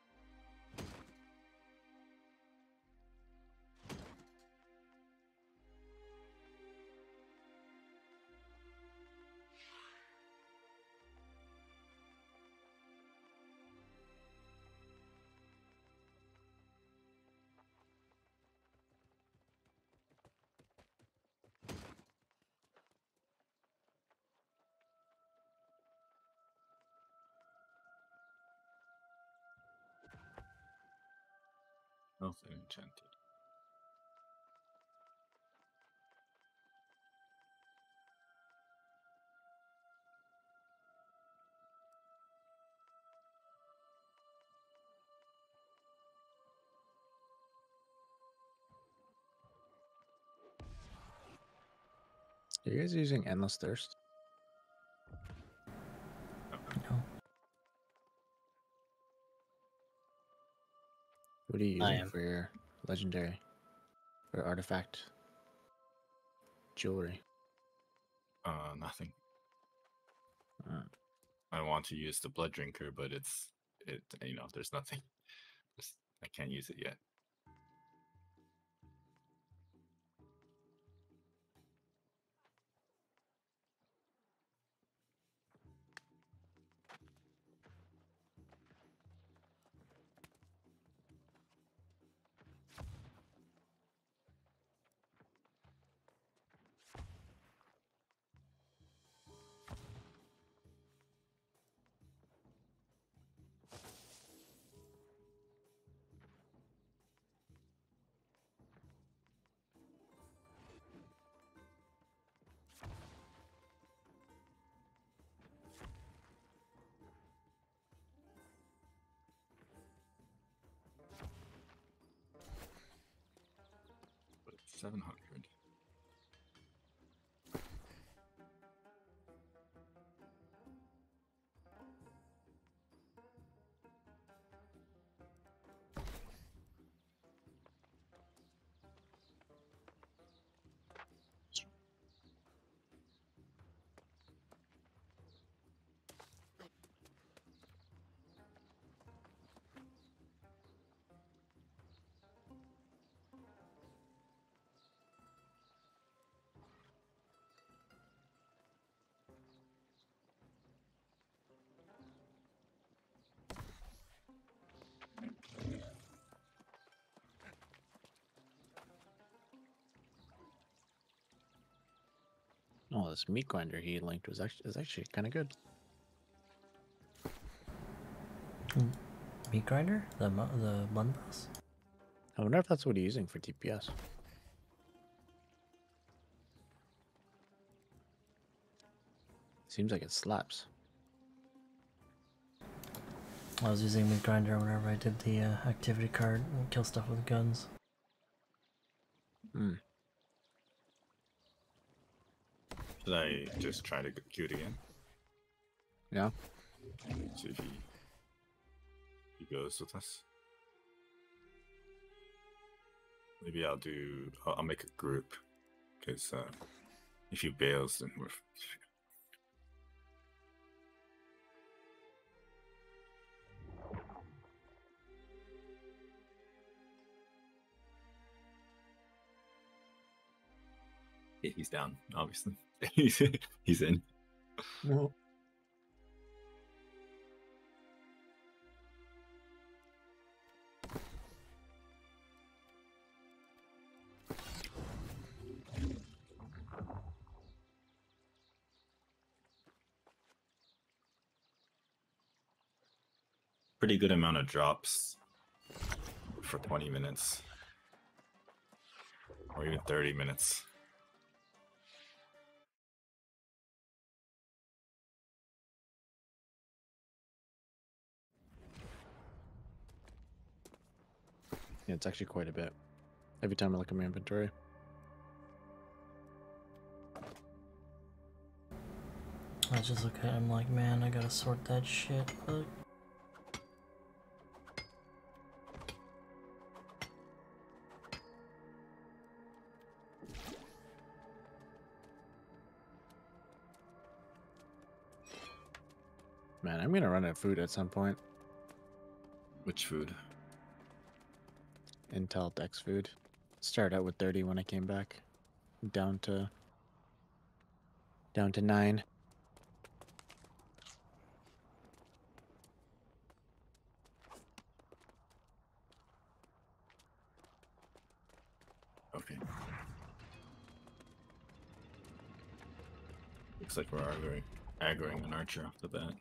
Nothing enchanted. Are you guys using Endless Thirst? No. What are you I using am. for your legendary or artifact jewelry? Uh, nothing. Uh, I want to use the blood drinker, but it's it. You know, there's nothing. Just, I can't use it yet. seven hundred. Oh, this meat grinder he linked was actually is actually kind of good. Meat grinder? The mu- the bun boss? I wonder if that's what he's using for T P S. Seems like it slaps. I was using meat grinder whenever I did the uh, activity card and kill stuff with guns. Hmm. Should I just try to queue it again? Yeah. See if he, he goes with us. Maybe I'll do. I'll, I'll make a group, because uh, if he bails, then we're. Yeah, he's down, obviously. he's he's in. No. Pretty good amount of drops for twenty minutes, or even thirty minutes. Yeah, it's actually quite a bit. Every time I look at my inventory. I just look at it, I'm like, man, I gotta sort that shit. Look. Man, I'm gonna run out of food at some point. Which food? Intel Dex food. Started out with thirty when I came back. Down to down to nine. Okay. Looks like we're aggroing, aggroing an archer off the bat.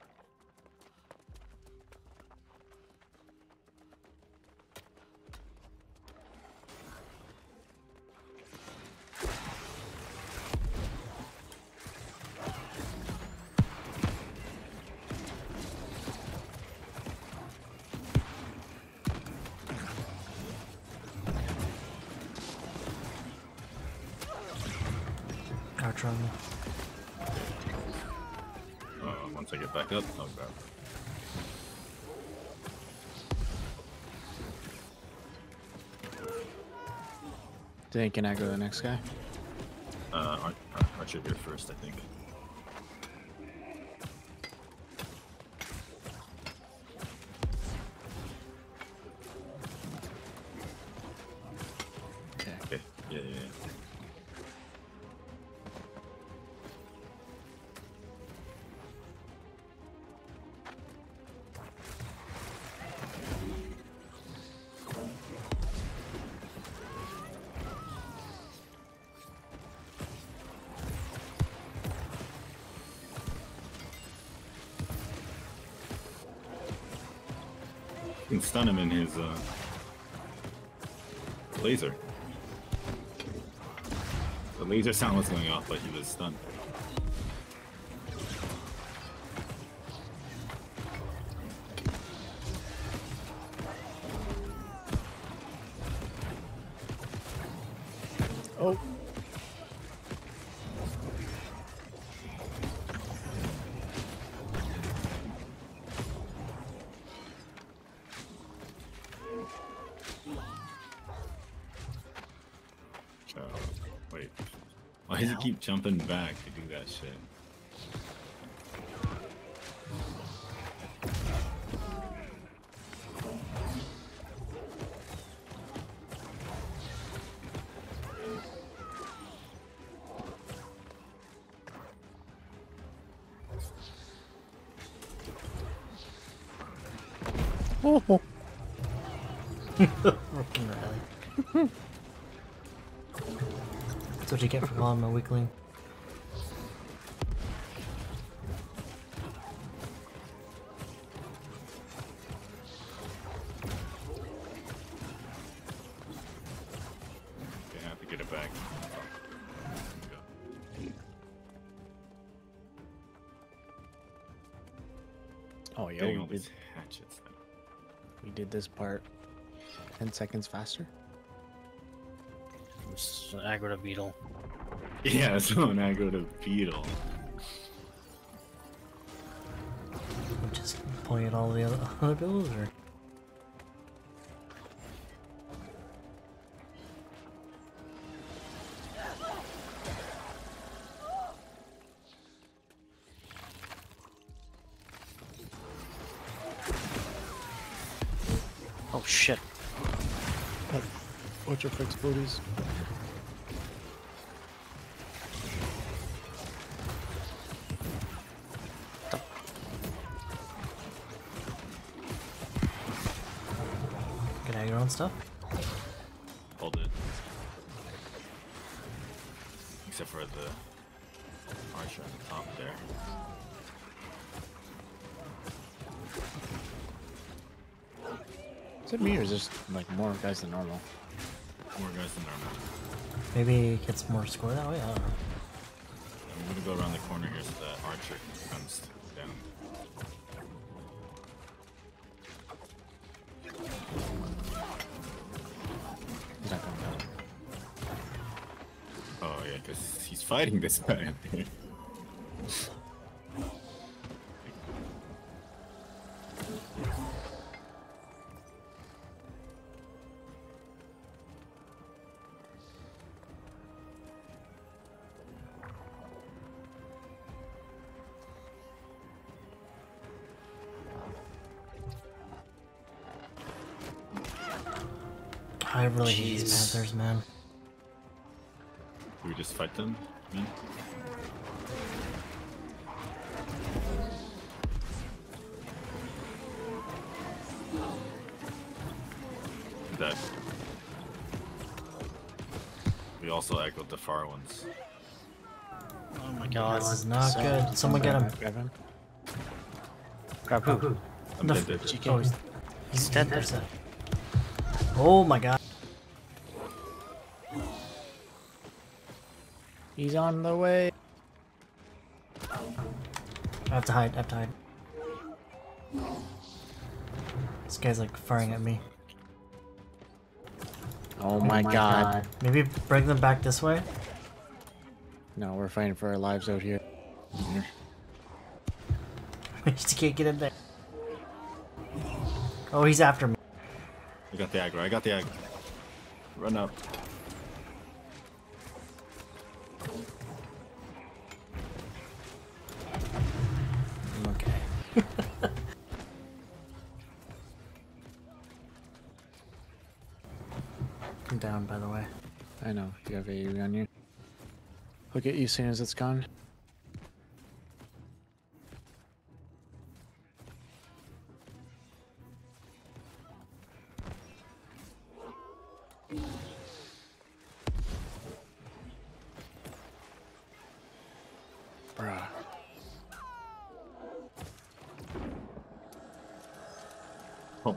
Archer on me. Uh, once I get back up, I'll grab it. Then can I go to the next guy? Uh, Ar Ar Archer here first, I think. Okay. Okay. Yeah, yeah, yeah. You can stun him in his uh, laser. The laser sound was going off, but he was stunned. does he hell? keep jumping back to do that shit? Oh, oh. Fucking Riley. That's what you get for calling him a weakling. Okay, I have to get it back. Oh, yo, Getting all we these did, hatchets. Then. we did this part ten seconds faster. It's an aggro to beetle. Yeah, so when I go to Beetle. Just pulling at all the other, other bills, or Oh shit. Watch your fix booties. get out your own stuff. Hold it. Except for the archer on the top there. Is it me or is this like more guys than normal? More guys than normal. Maybe it gets more score that way. I don't know. I'm gonna go around the corner here so the archer comes down. He's not coming down. Oh yeah, because he's fighting this guy up here. I really hate these Jeez. panthers, man. Do we just fight them, man? That. We also echoed the far ones. Oh my god. This is not So- good. Someone get him. Grab him. Grab who? I'm The dead, dead, f- dead. oh, he's, He's dead. there's that. Oh my god. He's on the way. I have to hide. I have to hide. This guy's like firing at me. Oh, my, god. Maybe bring them back this way. No, we're fighting for our lives out here. We just can't get in there. Oh, he's after me. I got the aggro, I got the aggro. Run up. I'm okay. I'm down, by the way. I know, you have A U on you. Look at you as soon as it's gone. Bruh. Oh.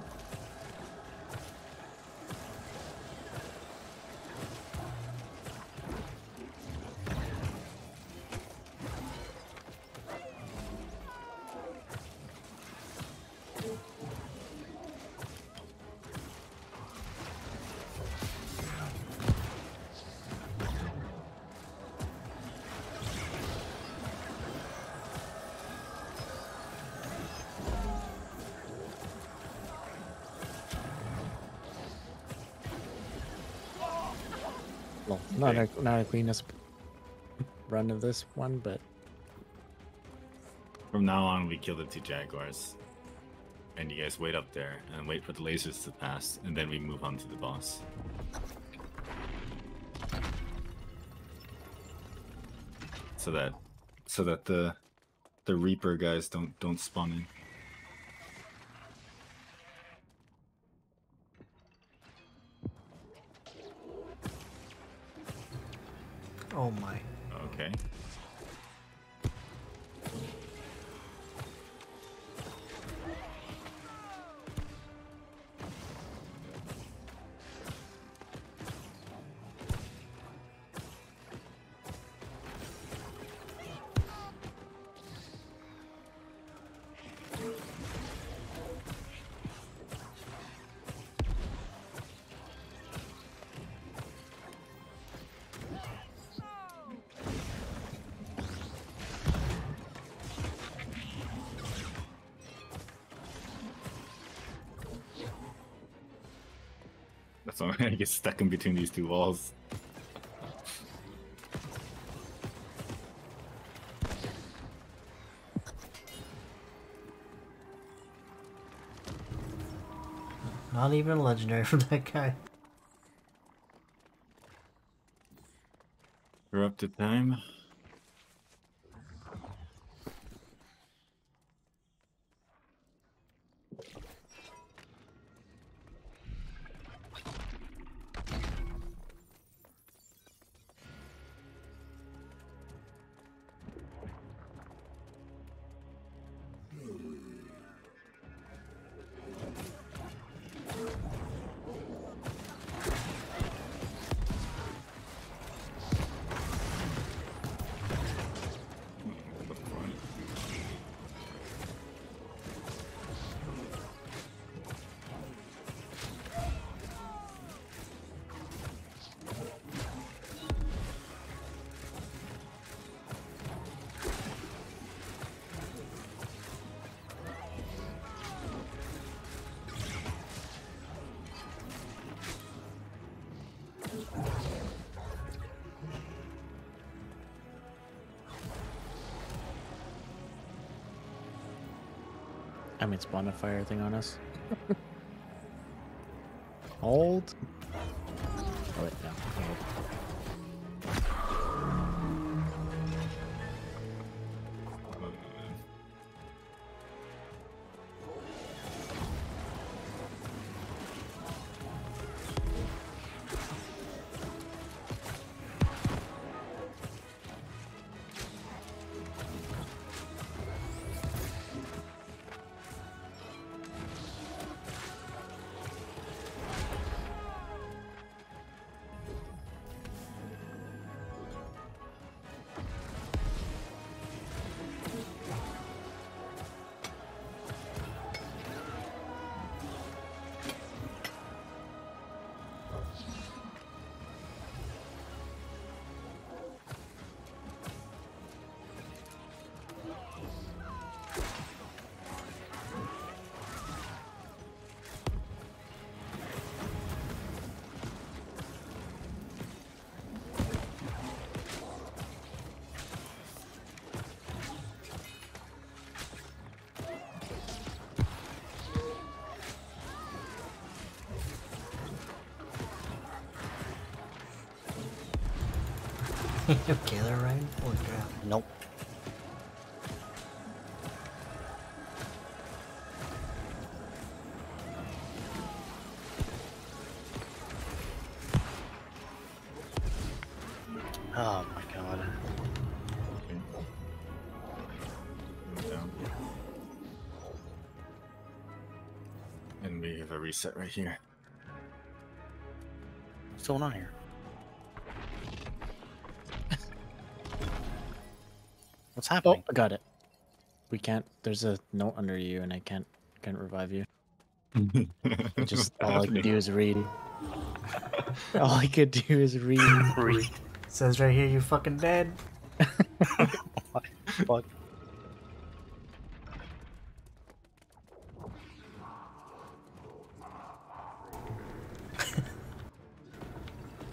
Well, not Okay. a, not a cleanest. run of this one, but From now on, we kill the two jaguars, and you guys wait up there and wait for the lasers to pass, and then we move on to the boss. So that, so that the the Reaper guys don't don't spawn in. Oh my. Okay. That's why I get stuck in between these two walls. Not even a legendary from that guy. We're up to time. I mean, spawn a fire thing on us. Hold. Oh wait, no. Hold. Okay, they're right. Holy crap. Nope. Oh my god. Down. And we have a reset right here. What's going on here? What's Oh, happening? I got it. We can't. There's a note under you, and I can't can't revive you. Just all I could do is read. All I could do is read. Read. Says right here, you fucking dead. Fuck.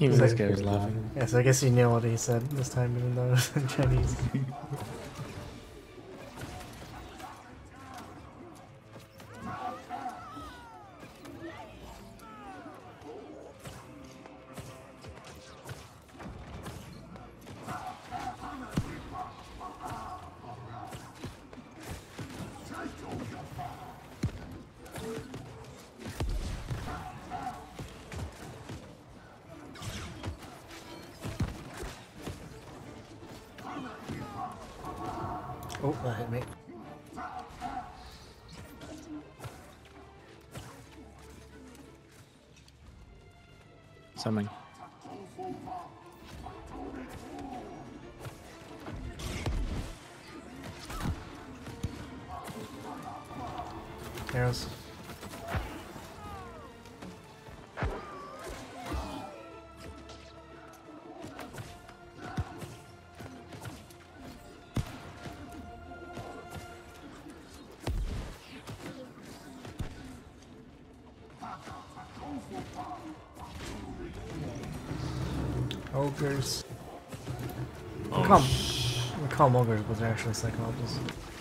Even So- this guy was laughing. Yeah, so I guess you knew what he said this time, even though it was in Chinese. Oh, that hit me. Something. Arrows. Ogres. Oh, Come. sh- We call them ogres, but they're actually cyclops.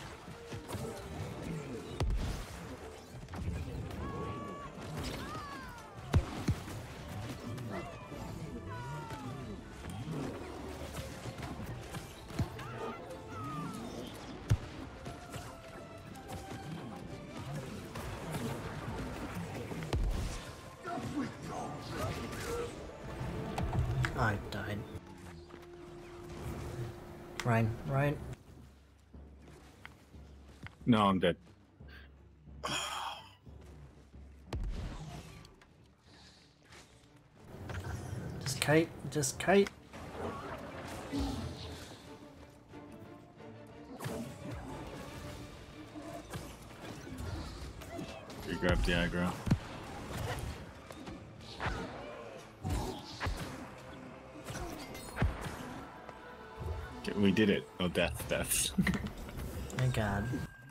I died. Ryan, Ryan. no, I'm dead. Just kite, just kite. You grabbed the aggro. Okay, we did it. No death, deaths. Thank God.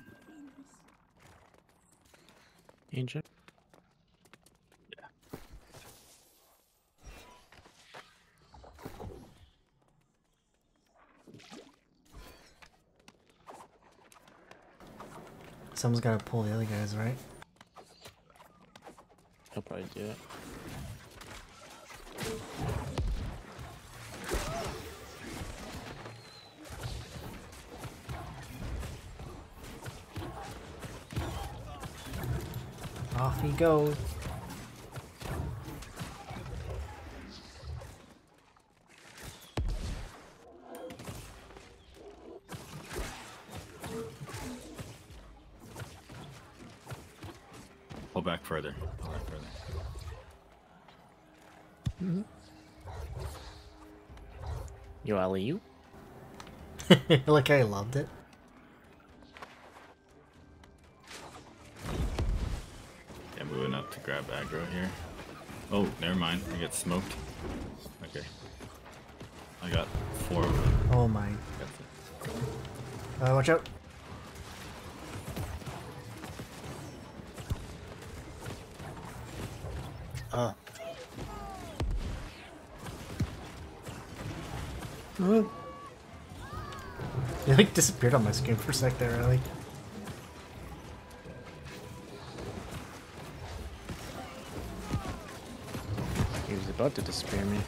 Ancient. Someone's gotta pull the other guys, right? He'll probably do it. Off he goes. Pull back further. Pull back further. You alley you? Like I loved it. Yeah, moving up to grab aggro here. Oh, never mind. I get smoked. Okay. I got four of them. Oh my. That's it. Uh, watch out. Uh, He like disappeared on my screen for a sec there, really. He was about to disappear me.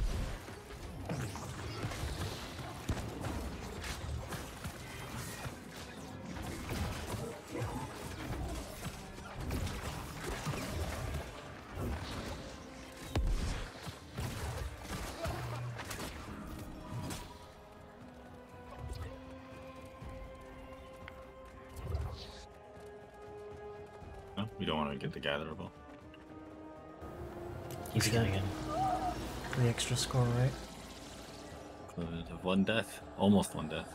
No, we don't want to get the gatherable. he's getting in. The extra score, right? Equivalent of one death. Almost one death.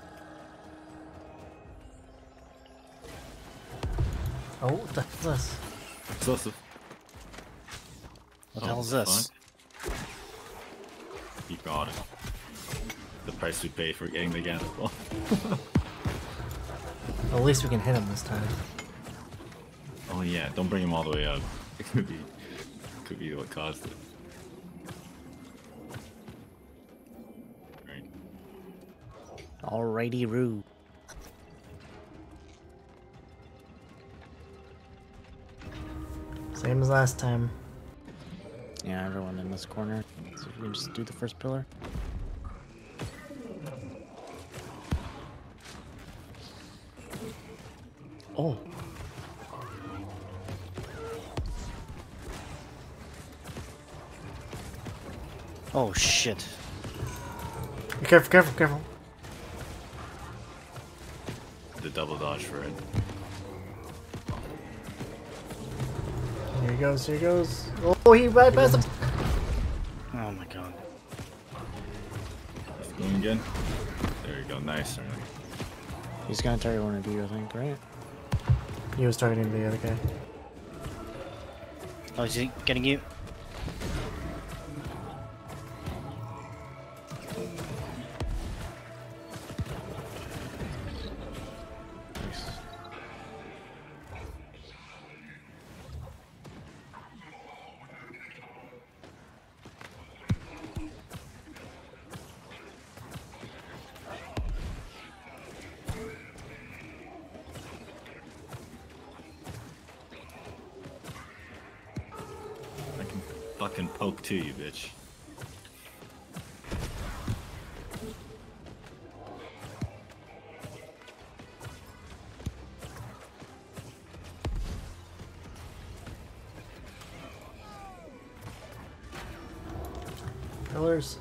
Oh, what the hell is this? Explosive. What the hell is this? fuck. You got it. The price we pay for getting the gatherable. Well, at least we can hit him this time. Oh yeah, don't bring him all the way up. It could be, could be what caused it. Alrighty, Roo. Same as last time. Yeah, everyone in this corner. So if we can just do the first pillar. Oh. Oh shit. Be careful, careful, careful. The double dodge for it. Here he goes, here he goes. Oh, he bypassed him. Oh my god. It's going again. There you go. Nice. Sterling. He's gonna target one of you, I think, right? He was targeting the other guy. Oh, is he getting you? Nice. I can fucking poke to you, bitch. Pillars.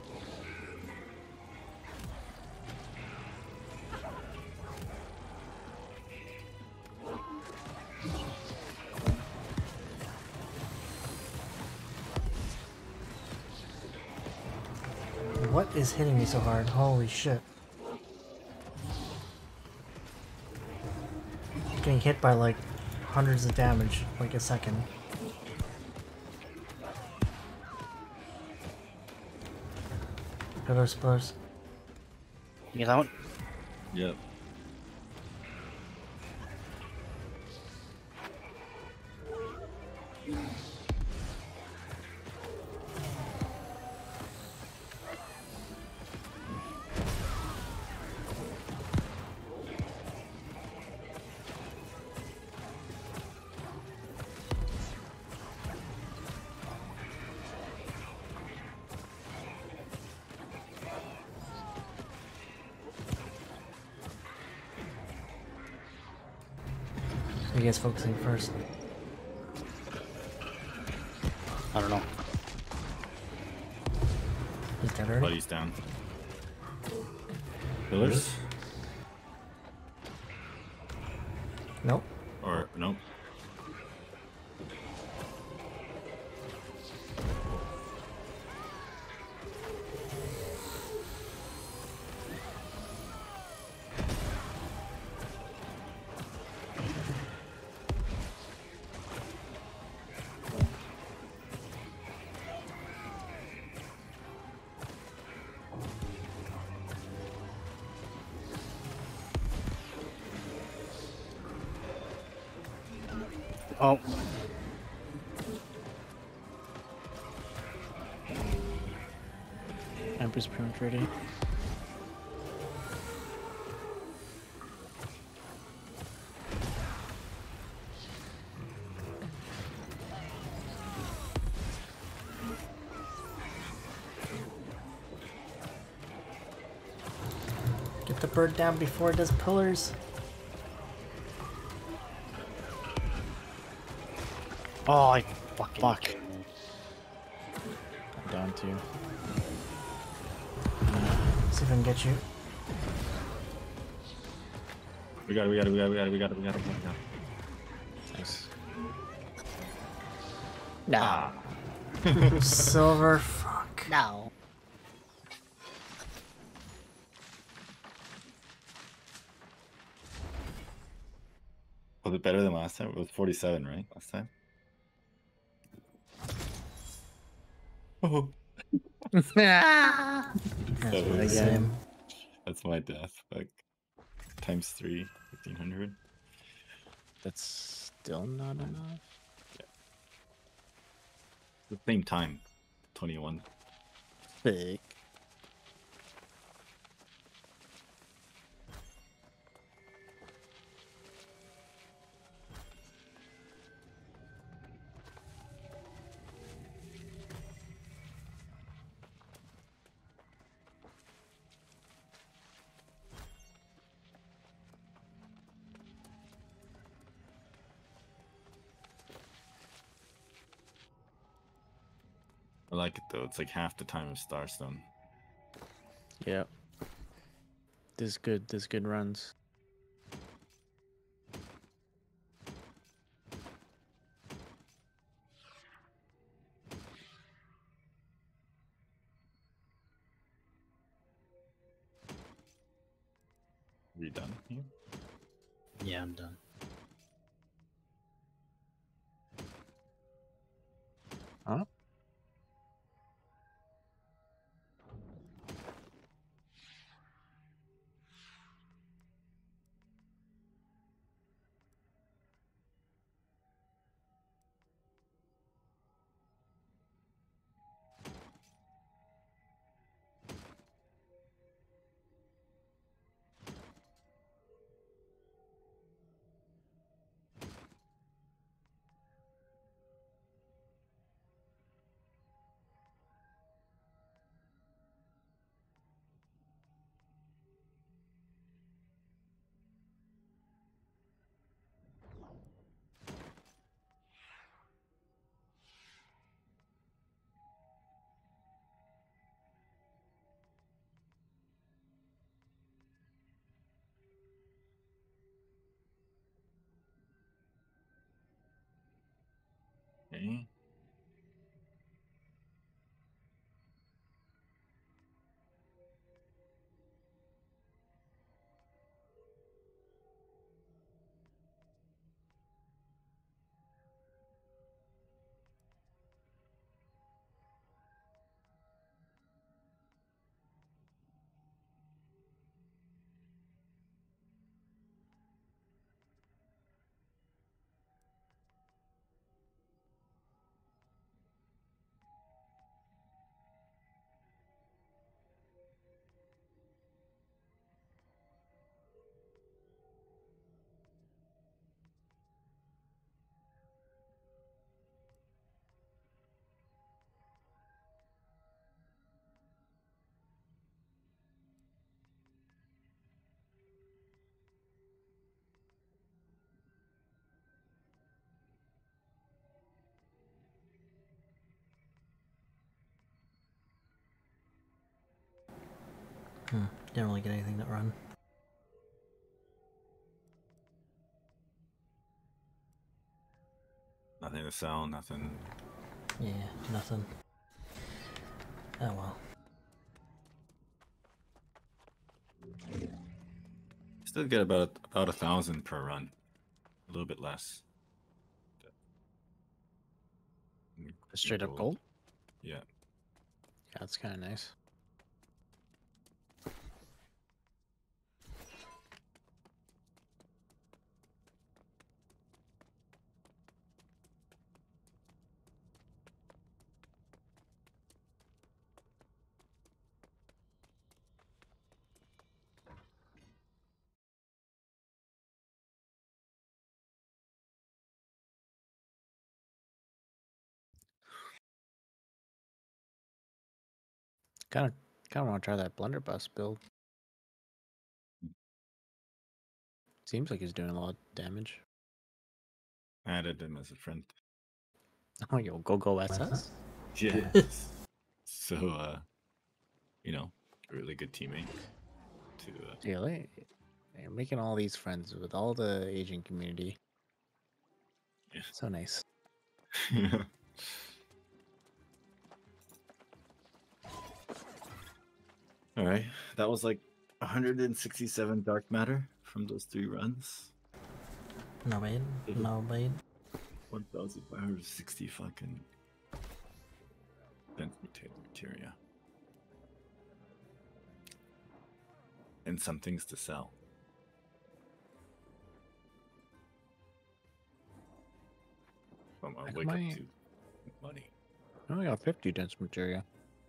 What is hitting me so hard? Holy shit. Getting hit by like hundreds of damage, like a second. Pillars, pillars. You get that one? Yep. Are you guys focusing first? I don't know. He's dead already? Buddy's down. Pillars? Nope. Or, nope. Oh. Empress pretty much ready. Get the bird down before it does pillars. Oh, I fucking. Fuck. I'm down too. See if I can get you. We got it, we got it, we got it, we got it, we got it, we got it, we got it. Nice. No. Silver, fuck. No. Was it better than last time? It was forty-seven, right? Last time? Oh. That's So what I it's- get him. That's my death. Like, times three, fifteen hundred. That's still not enough. The same time, twenty-one. Big. I like it though. It's like half the time of Starstone. Yeah. This good. This good runs. Are you done here? Yeah, I'm done. Huh? Okay. Hmm. Didn't really get anything to run. Nothing to sell, nothing. Yeah, nothing. Oh well. Still get about about a thousand per run. A little bit less. In- in Straight up gold. Yeah. Yeah, that's kind of nice. Kind of, kind of want to try that blunderbuss build. Seems like he's doing a lot of damage. Added him as a friend. Oh, yo, go go S S. Yeah. So, uh, you know, a really good teammate to. Uh, Yeah, they, they're making all these friends with all the Asian community. Yeah. So nice. All right, that was like one hundred sixty-seven dark matter from those three runs. No bait. No bait. one thousand five hundred sixty fucking dense materia. And some things to sell. I'm gonna Heck, wake my- up to money. I only got fifty dense materia.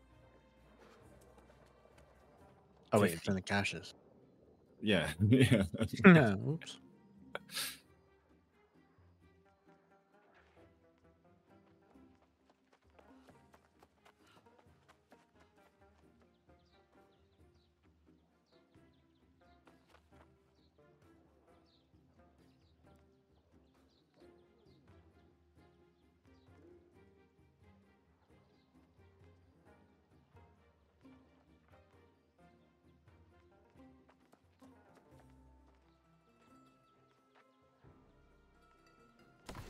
Oh wait, it's in the caches. Yeah, yeah. No, oops.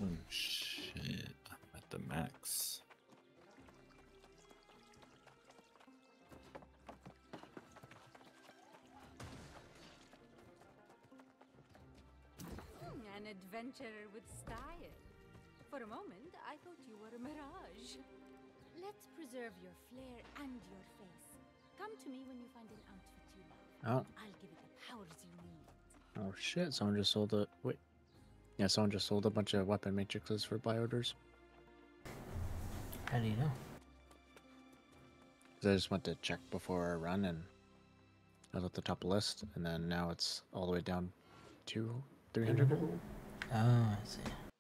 Oh shit! I'm at the max. An adventurer with style. For a moment, I thought you were a mirage. Let's preserve your flair and your face. Come to me when you find an outfit you love. Oh, I'll give it the powers you need. oh shit! Someone just sold a wait. Yeah, someone just sold a bunch of weapon matrices for buy orders. How do you know? Cause I just went to check before I run, and I was at the top of the list, and then now it's all the way down to three hundred. Oh, I see.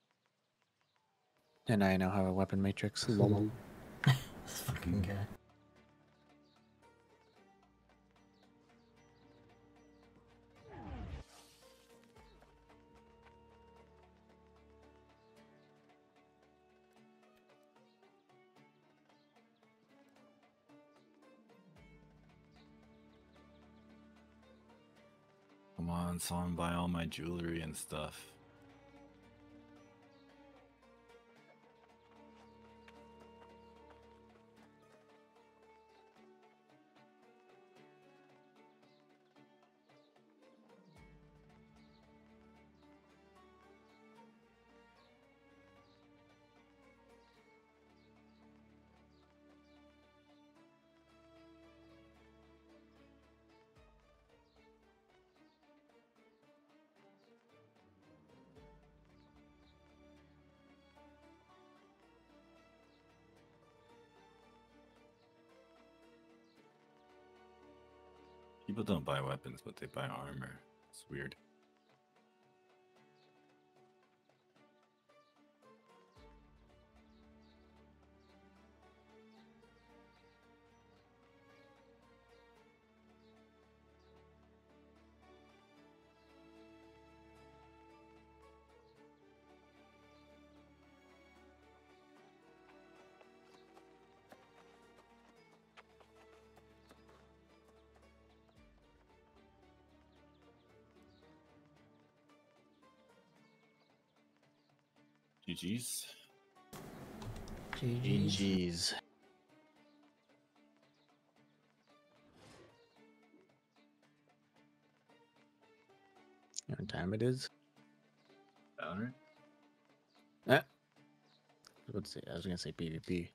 And I now have a weapon matrix. Lol. This fucking guy. Come on, someone buy all my jewelry and stuff. People don't buy weapons, but they buy armor. It's weird. G G's. G G's. Jeez. You know what time it is? Valorant? Eh. Let's see. I was gonna say PvP.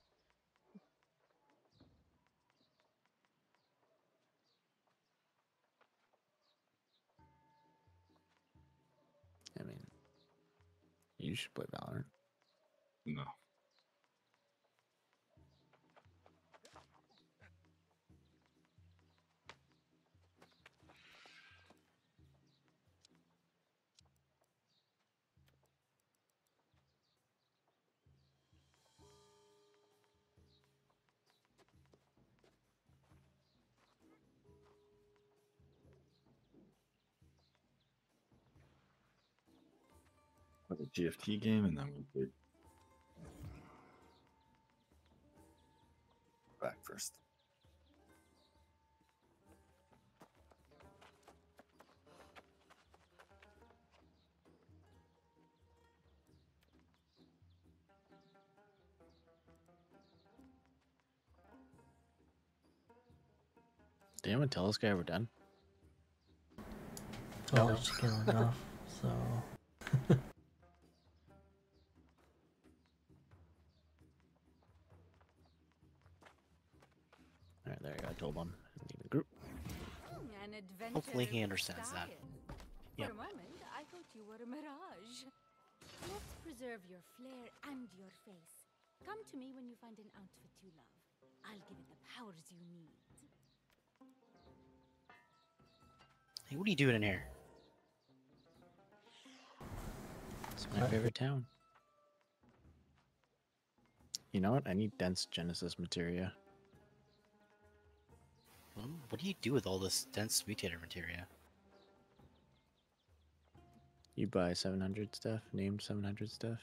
I mean, you should play Valorant. No. Like a G F T game, and then we'll play back first. Did anyone tell this guy we're done? Well, it's killing off, so. Alright, there you go. I told him. Leave the group. An adventurer Hopefully he with understands that. style. Yep. For a moment, I thought you were a mirage. Let's preserve your flair and your face. Come to me when you find an outfit you love. I'll give it the powers you need. Hey, what are you doing in here? It's my What? favorite town. You know what? I need dense Genesis materia. Well, what do you do with all this dense mutator materia? You buy seven hundred stuff, named seven hundred stuff.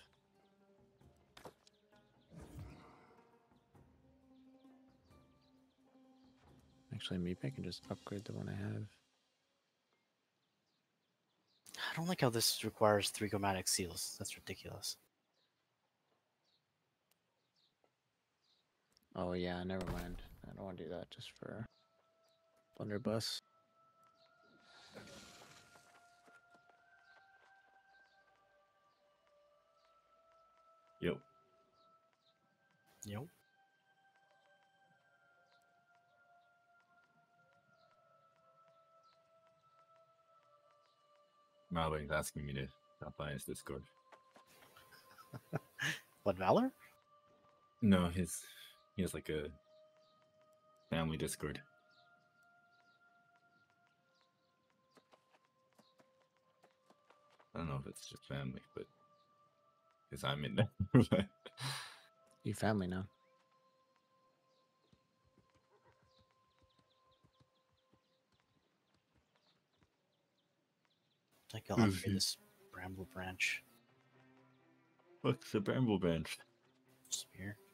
Actually, maybe I can just upgrade the one I have. I don't like how this requires three chromatic seals. That's ridiculous. Oh yeah, never mind. I don't want to do that just for blunderbuss. Yep. Yep. Malwing's asking me to stop by his Discord. What, Valor? No, his he has like a family Discord. I don't know if it's just family, but because I'm in there. You family now. I think I'll Mhm. upgrade this Bramble Branch What's the Bramble Branch? spear.